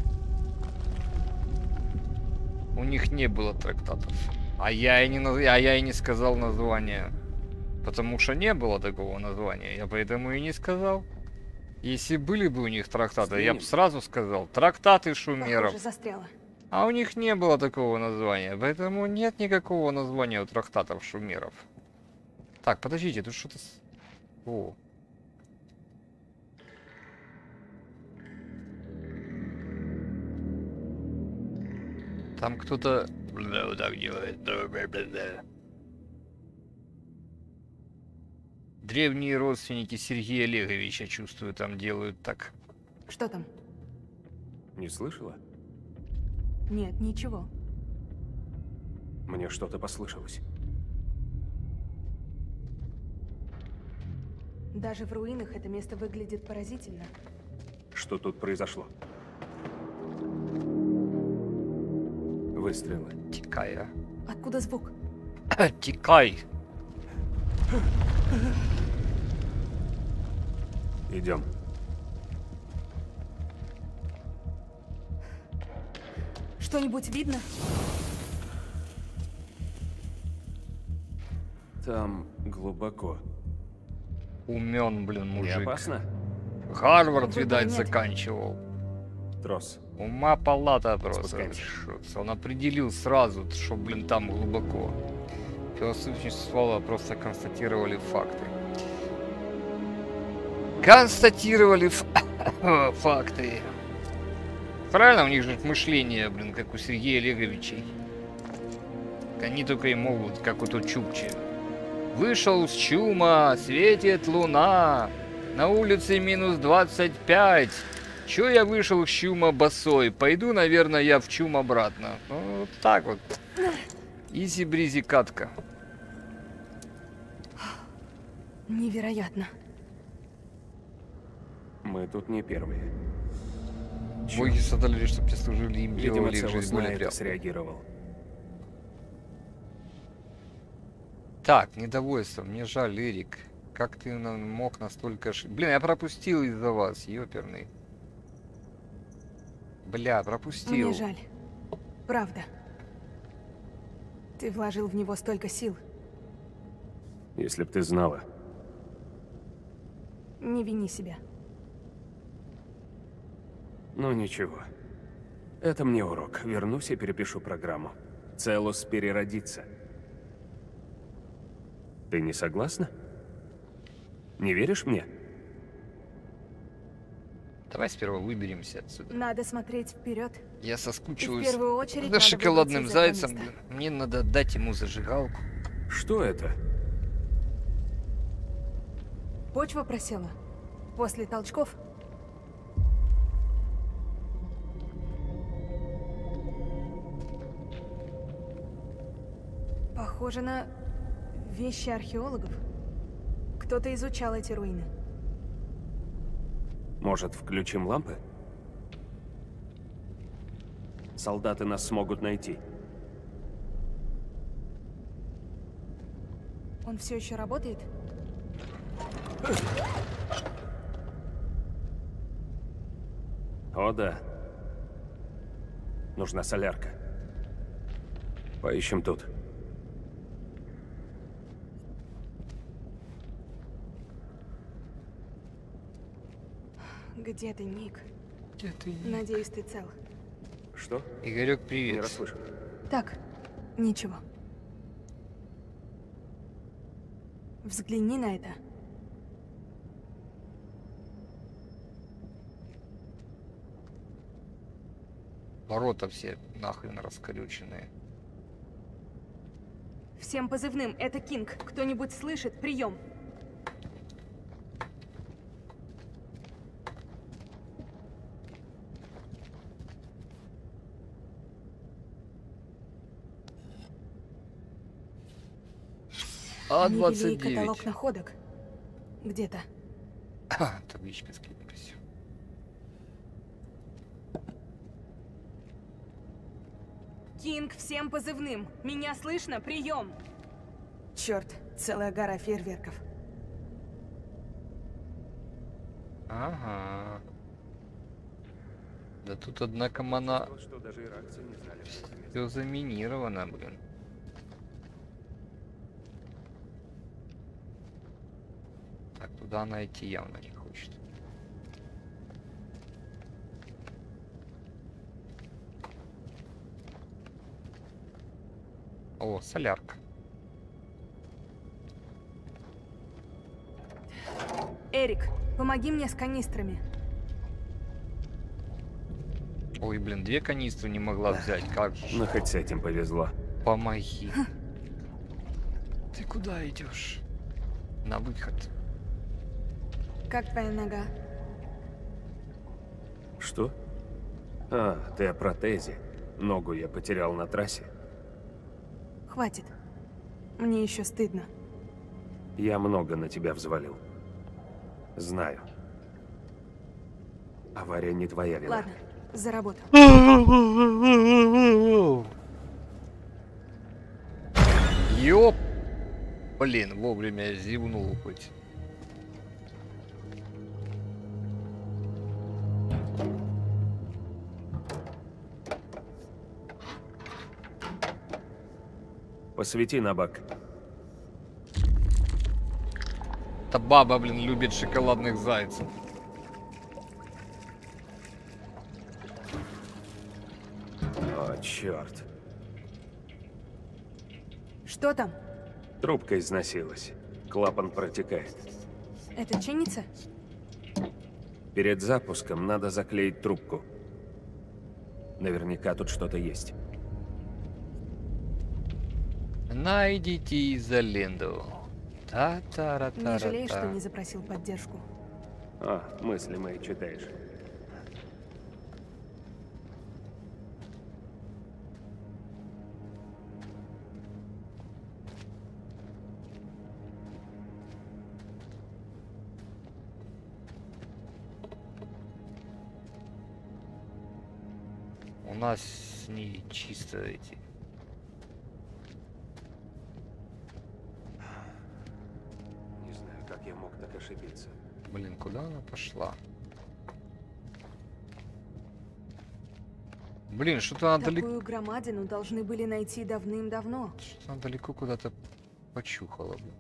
У них не было трактатов. А я и не сказал название. Потому что не было такого названия. Я поэтому и не сказал. Если были бы у них трактаты, я бы сразу сказал. Трактаты шумеров. Похоже, застряла. А у них не было такого названия. Поэтому нет никакого названия у трактатов шумеров. Так, подождите, тут что-то... О. Там кто-то... Вот так делает. Древние родственники Сергея Олеговича, чувствую, там делают так. Что там? Не слышала? Нет, ничего. Мне что-то послышалось. Даже в руинах это место выглядит поразительно. Что тут произошло? Выстрелы. Тикай, а. Откуда звук? Тикай. Идем. Что-нибудь видно? Там глубоко. Умен, блин, мужик. Не опасно? Гарвард, Выбора видать, нет. заканчивал. Трос. Ума палата просто. Спускаемся. Он определил сразу, что, блин, там глубоко. Философы не существовало, просто констатировали факты. Констатировали факты. Правильно, у них же мышление, блин, как у Сергея Олеговича. Они только и могут, как у тот Чукчи. Вышел с чума, светит луна. На улице минус 25. Чё я вышел с чума босой? Пойду, наверное, я в чум обратно. Ну, вот так вот. Изи-бризи катка. Невероятно. Мы тут не первые. Боги создали, чтобы те служили им, Видимо, делали их Целус жизнь на более это приятной. среагировал. Так, недовольство. Мне жаль, Эрик. Как ты мог настолько... Блин, я пропустил из-за вас, ёперный. Бля, пропустил. Мне жаль. Правда. Ты вложил в него столько сил. Если б ты знала. Не вини себя. Ну ничего. Это мне урок. Вернусь и перепишу программу. Целус переродится. Ты не согласна? Не веришь мне? Давай сперва выберемся отсюда. Надо смотреть вперед. Я И соскучилась в первую очередь за надо шоколадным выбраться из этого зайцем. места. Блин. Мне надо отдать ему зажигалку. Что это? Почва просела. После толчков. Похоже на вещи археологов. Кто-то изучал эти руины. Может, включим лампы? Солдаты нас смогут найти. Он все еще работает? О, да. Нужна солярка. Поищем тут. Где ты, Ник? Где ты, Ник? Надеюсь, ты цел. Что? Игорек, привет. Не расслышал. Так, ничего. Взгляни на это. Ворота все нахрен раскорюченные. Всем позывным, это Кинг. Кто-нибудь слышит? Прием. Они вели каталог А29. находок. Где-то. Табличка скинулась. Кинг, всем позывным. Меня слышно? Прием. Черт, целая гора фейерверков. Ага. Да тут, однако, мана... Что даже иракцы не знали, что это место. Все заминировано, блин. Так, туда она идти явно не хочет. О, солярка. Эрик, помоги мне с канистрами. Ой, блин, 2 канистры не могла взять. Как же? Ну, хоть с этим повезло. Помоги. Ты куда идешь? На выход. Как твоя нога? Что? А, ты о протезе. Ногу я потерял на трассе. Хватит. Мне еще стыдно. Я много на тебя взвалил. Знаю. Авария не твоя вина. Ладно, за работу. Ёп! Блин, вовремя зевнул хоть. Посвети на бак. Та баба, блин, любит шоколадных зайцев. О, черт. Что там? Трубка износилась. Клапан протекает. Это чинится? Перед запуском надо заклеить трубку. Наверняка тут что-то есть. Найдите изоленду. Не жалеешь, что Та-та-ра-та-ра-та. не запросил поддержку? А, мысли мои читаешь. У нас с ней чисто эти... Не знаю, как я мог так ошибиться. Блин, куда она пошла? Блин, что-то она далеко... Такую громадину должны были найти давным-давно. Что-то она далеко куда-то почухала, блин.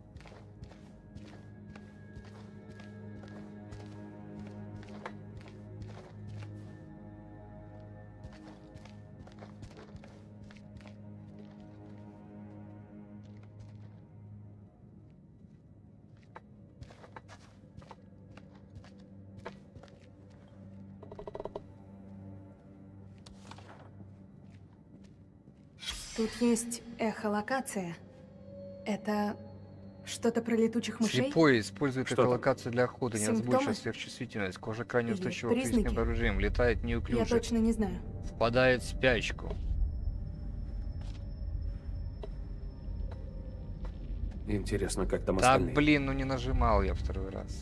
Тут есть эхолокация. Это что-то про летучих мышей? Слепой использует Что там? эхолокацию для охоты, неразборчивая Симптомы? сверхчувствительность, кожа крайне Или устойчива к признаки? физическим оружием, летает Я неуклюже, точно не знаю. впадает в спячку. Интересно, как там Да остальные? блин, ну не нажимал я второй раз.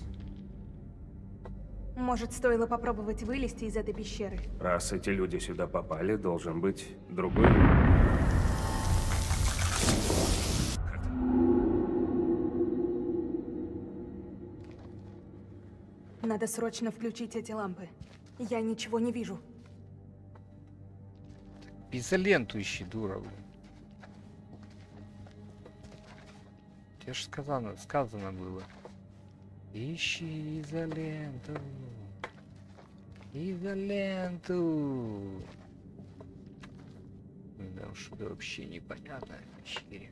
Может, стоило попробовать вылезти из этой пещеры? Раз эти люди сюда попали, должен быть другой. Надо срочно включить эти лампы. Я ничего не вижу. Изоленту ищи, дура, блин. Тебе ж сказано было. Ищи изоленту. Изоленту. Да уж, это вообще непонятно в пещере.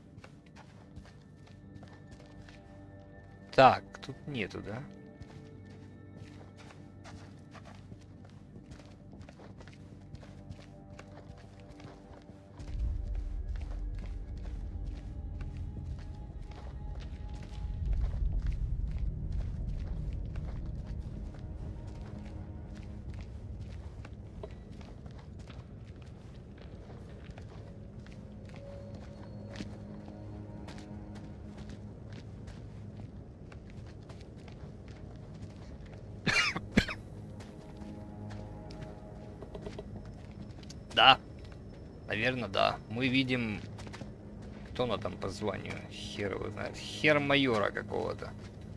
Так, тут нету, да? Да. Наверное, да. Мы видим... Кто она там по званию? Хер его знает. Хер майора какого-то.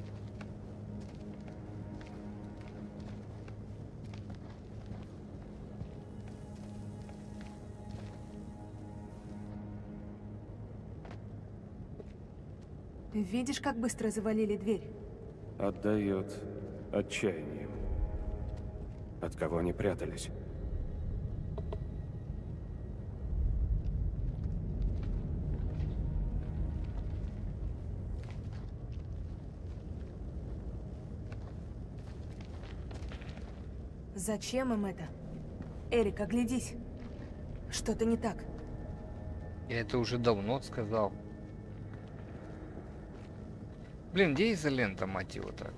Видишь, как быстро завалили дверь? Отдает отчаянием. От кого они прятались? Зачем им это? Эрик, оглядись. Что-то не так. Я это уже давно сказал. Блин, где изолента, мать его, так?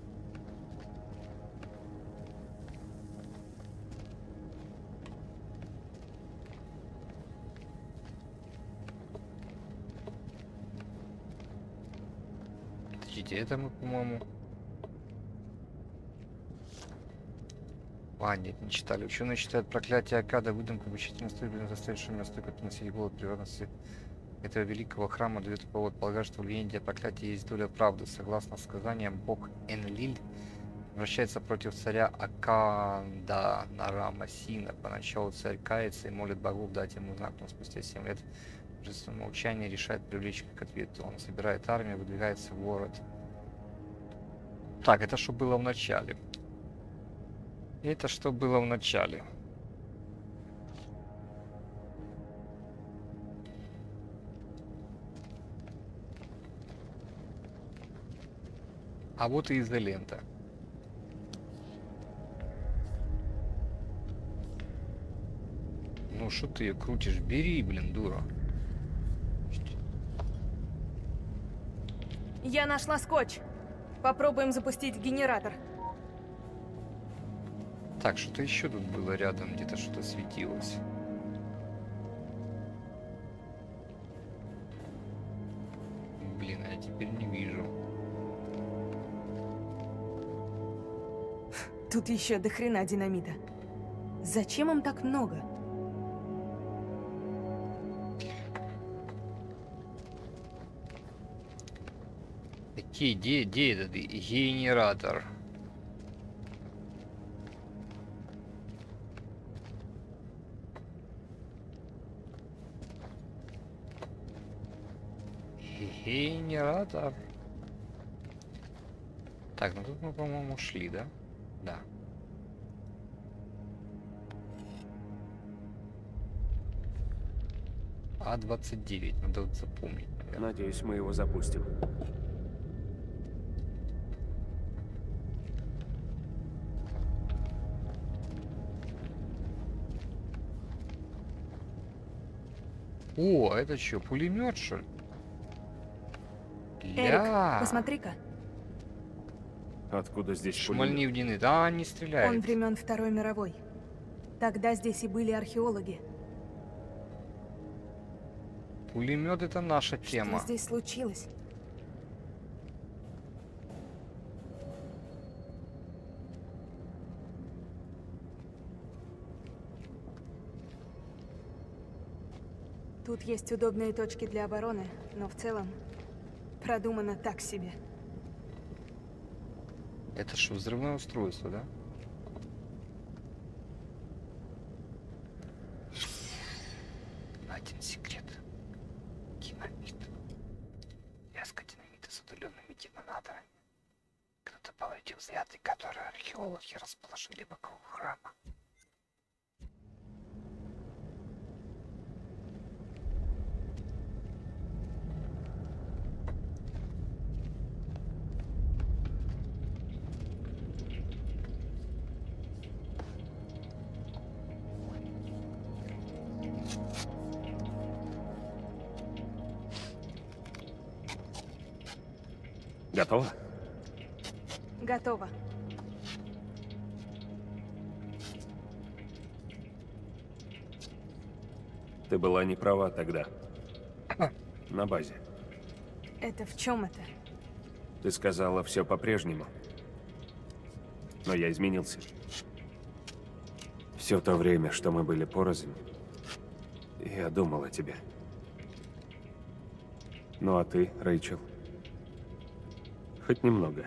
Подождите, это мы, по-моему... А, нет, не читали. Ученые считают проклятие Акада выдумкой обучительной стойкой, заставившей настойку носить голод природности этого великого храма дает повод полагать, что в легенде о проклятии есть доля правды. Согласно сказаниям, бог Энлиль обращается против царя Акада Нарама Сина. Поначалу царь кается и молит богов дать ему знак, но спустя 7 лет божественное молчание решает привлечь к ответу. Он собирает армию, выдвигается в город. Так, это что было в начале? Это что было в начале? А вот и изолента. Ну что ты ее крутишь? Бери, блин, дура. Я нашла скотч. Попробуем запустить генератор. Так, что-то еще тут было рядом, где-то что-то светилось. Блин, я теперь не вижу. Тут еще до хрена динамита. Зачем им так много? Окей, где этот генератор? Генератор. Так, ну тут мы, по-моему, шли, да? Да. А-29, надо вот запомнить. Надеюсь, мы его запустим. О, это что, пулемет, что ли? Эрик, посмотри-ка. Откуда здесь Шмальни в дины. Да, не стреляет. Он времен Второй мировой. Тогда здесь и были археологи. Пулемет это наша тема. Что здесь случилось? Тут есть удобные точки для обороны, но в целом продумано так себе. Это что, взрывное устройство, да? Один секрет. Динамит. Леска динамита с удаленными детонаторами. Кто-то повредил заряды, которые археологи расположили вокруг храма. Готово? Готово. Ты была не права тогда. На базе. Это в чем это? Ты сказала все по-прежнему. Но я изменился. Все то время, что мы были порознь, я думал о тебе. Ну а ты, Рэйчел? Хоть немного.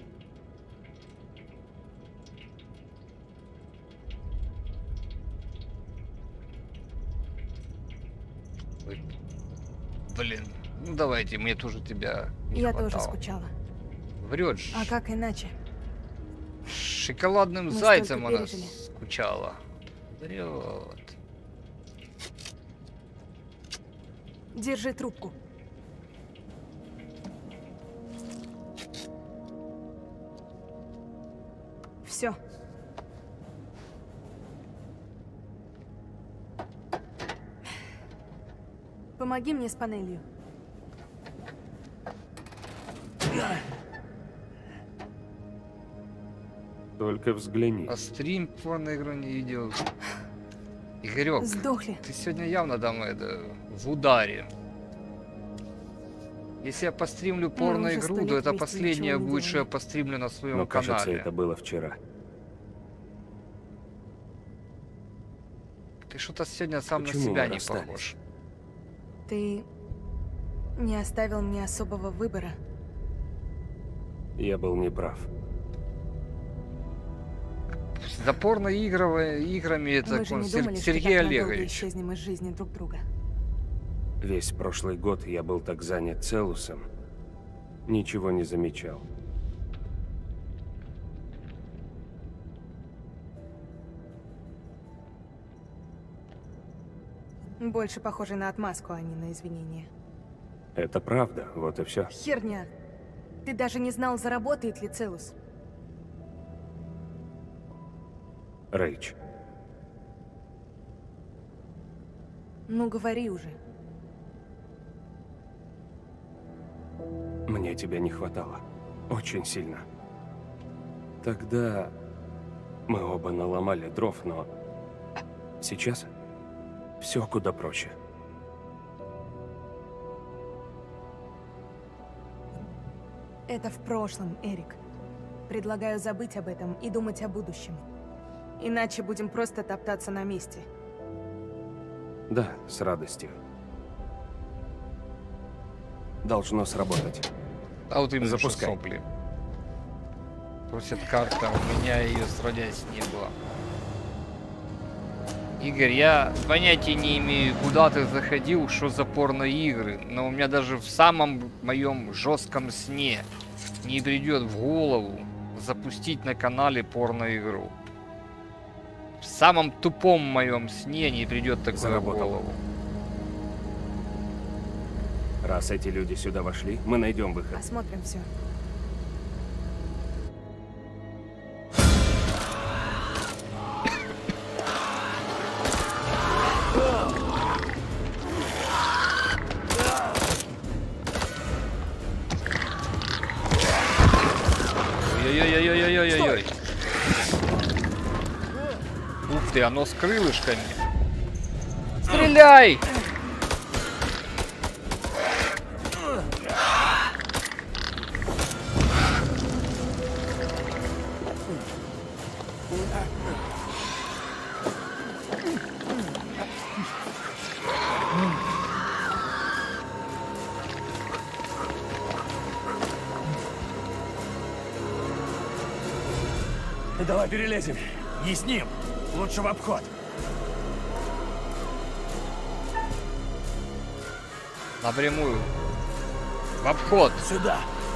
Блин, ну давайте, мне тоже тебя не Я хватало. тоже скучала. Врешь. А как иначе? Шоколадным Мы зайцем столько она пережили. скучала. Врет. Держи трубку. Все. Помоги мне с панелью. Только взгляни. А стрим порно игру не видел. Игорек, Сдохли. ты сегодня явно там это в ударе. Если я постримлю порно-игру, уже 100 то лет это вместе последнее ничего не будет, что я делали. постримлю на своем Но, кажется, канале. это было вчера. Ты что-то сегодня сам Почему на себя вы не расстались? похож. Ты не оставил мне особого выбора. Я был неправ. За порно-играми это Мы же не думали, что Сергей так надолго Олегович. исчезнем из жизни друг друга. Весь прошлый год я был так занят Целусом. Ничего не замечал. Больше похоже на отмазку, а не на извинения. Это правда, вот и все. Херня. Ты даже не знал, заработает ли Целус. Рэйч, Ну, говори уже. мне тебя не хватало. Очень сильно. Тогда мы оба наломали дров, но сейчас все куда проще. Это в прошлом, Эрик. Предлагаю забыть об этом и думать о будущем. Иначе будем просто топтаться на месте. Да, с радостью. Должно сработать. А вот именно Запускай. что сопли. Просит карта, у меня ее сродясь не было. Игорь, я понятия не имею, куда ты заходил, что за порно-игры, но у меня даже в самом моем жестком сне не придет в голову запустить на канале порно-игру. В самом тупом моем сне не придет такое в Заработало. голову. Раз эти люди сюда вошли, мы найдем выход. Осмотрим все. Ух ты, оно с крылышками. Стреляй! Давай перелезем. Не с ним. Лучше в обход. Напрямую. В обход. Сюда.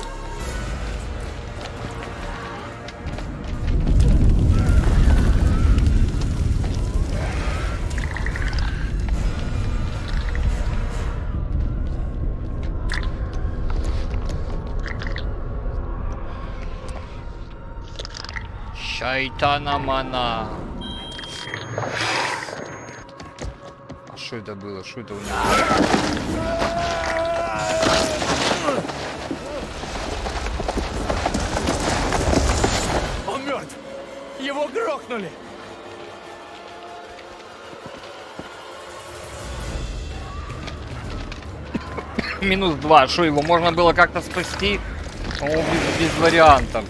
Шайтана-мана. А что это было? Что это у него? Он мертв. Его грохнули. Минус 2. Что, его можно было как-то спасти? О, без вариантов.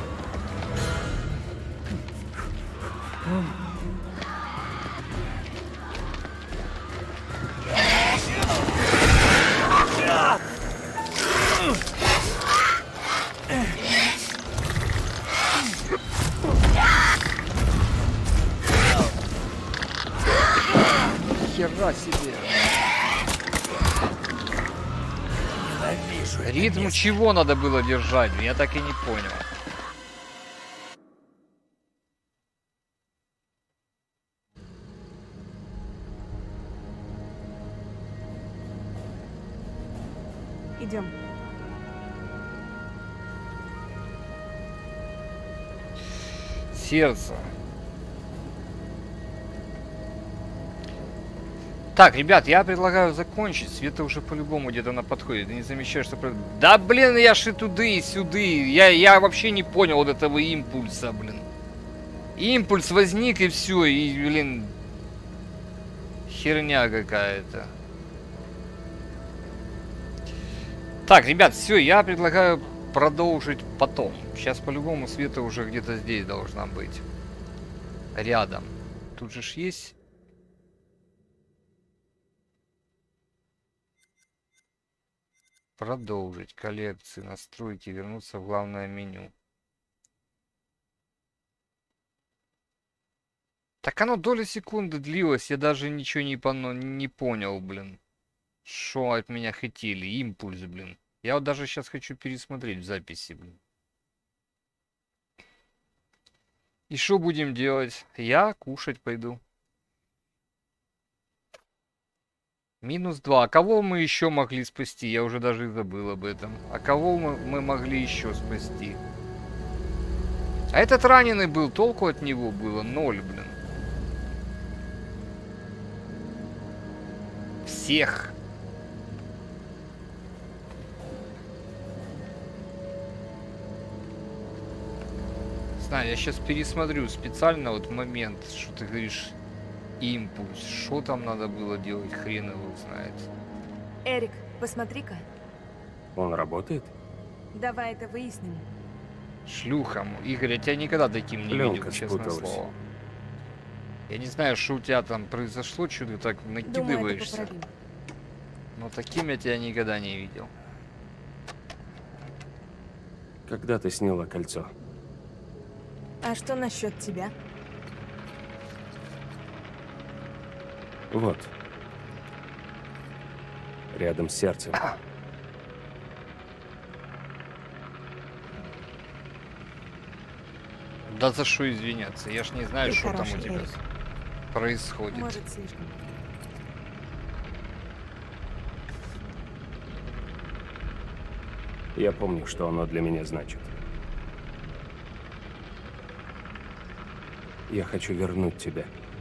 Хера себе. Ритм чего надо было держать? Я так и не понял. Идем. Сердце. Так, ребят, я предлагаю закончить. Света уже по-любому где-то на подходе. Ты не замечаешь, что... Да, блин, я ж и туды, и сюды. Я вообще не понял вот этого импульса, блин. Импульс возник, и все. И, блин... Херня какая-то. Так, ребят, все, я предлагаю продолжить потом. Сейчас по-любому Света уже где-то здесь должна быть. Рядом. Тут же ж есть... Продолжить коллекции, настройки, вернуться в главное меню. Так оно доли секунды длилось, я даже ничего не понял, блин. Что от меня хотели? Импульс, блин. Я вот даже сейчас хочу пересмотреть в записи, блин. И что будем делать? Я кушать пойду. Минус 2. А кого мы еще могли спасти? Я уже даже и забыл об этом. А кого мы могли еще спасти? А этот раненый был. Толку от него было 0, блин. Всех. Знаю, я сейчас пересмотрю специально вот момент, что ты говоришь... Импульс. Что там надо было делать, хрен его знает. Эрик, посмотри-ка. Он работает? Давай это выясним. Шлюха. Игорь, я тебя никогда таким не видел, честное слово. Я не знаю, что у тебя там произошло, что ты так накидываешься. Но таким я тебя никогда не видел. Когда ты сняла кольцо? А что насчет тебя? Вот. Рядом с сердцем. Да за что извиняться? Я ж не знаю, Ты что там у хороший, тебя Эрик. происходит. Может, слишком. Я помню, что оно для меня значит. Я хочу вернуть тебя.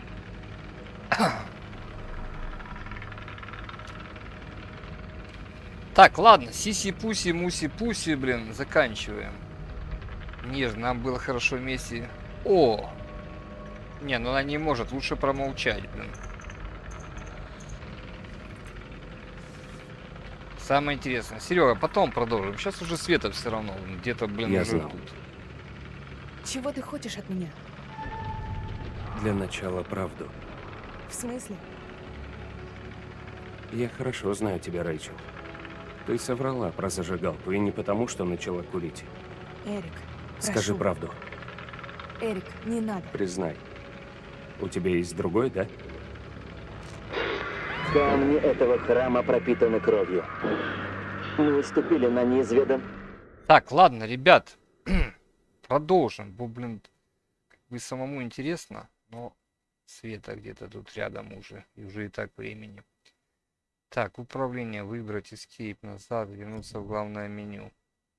Так, ладно, сиси-пуси, муси-пуси, блин, заканчиваем. Нежно, нам было хорошо вместе. О! Не, ну она не может, лучше промолчать, блин. Самое интересное. Серега, потом продолжим. Сейчас уже света все равно. Где-то, блин, Я уже знал. тут. Чего ты хочешь от меня? Для начала правду. В смысле? Я хорошо знаю тебя, Рэйчел. Ты соврала про зажигалку, и не потому, что начала курить. Эрик, Скажи прошу. правду. Эрик, не надо. Признай. У тебя есть другой, да? Камни этого храма пропитаны кровью. Мы ступили на неизведан. Так, ладно, ребят. Продолжим. Бо, блин, как бы самому интересно, но света где-то тут рядом уже. И уже и так времени. Так, управление, выбрать, escape, назад, вернуться в главное меню.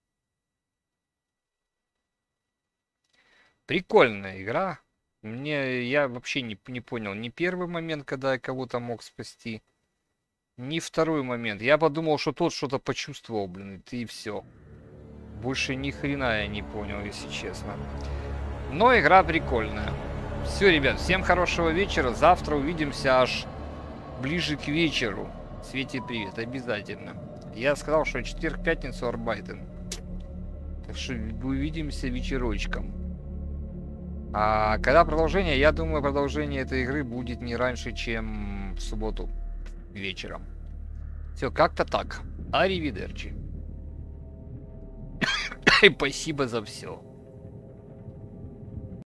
Прикольная игра. Я вообще не понял ни первый момент, когда я кого-то мог спасти, ни второй момент. Я подумал, что тот что-то почувствовал, блин, и все. Больше ни хрена я не понял, если честно. Но игра прикольная. Все, ребят, всем хорошего вечера. Завтра увидимся аж ближе к вечеру. Свете привет, обязательно. Я сказал, что четверг, пятницу Арбайтен. Так что увидимся вечерочком. А когда продолжение? Я думаю, продолжение этой игры будет не раньше, чем в субботу вечером. Все, как-то так. Аривидерчи. Спасибо за все.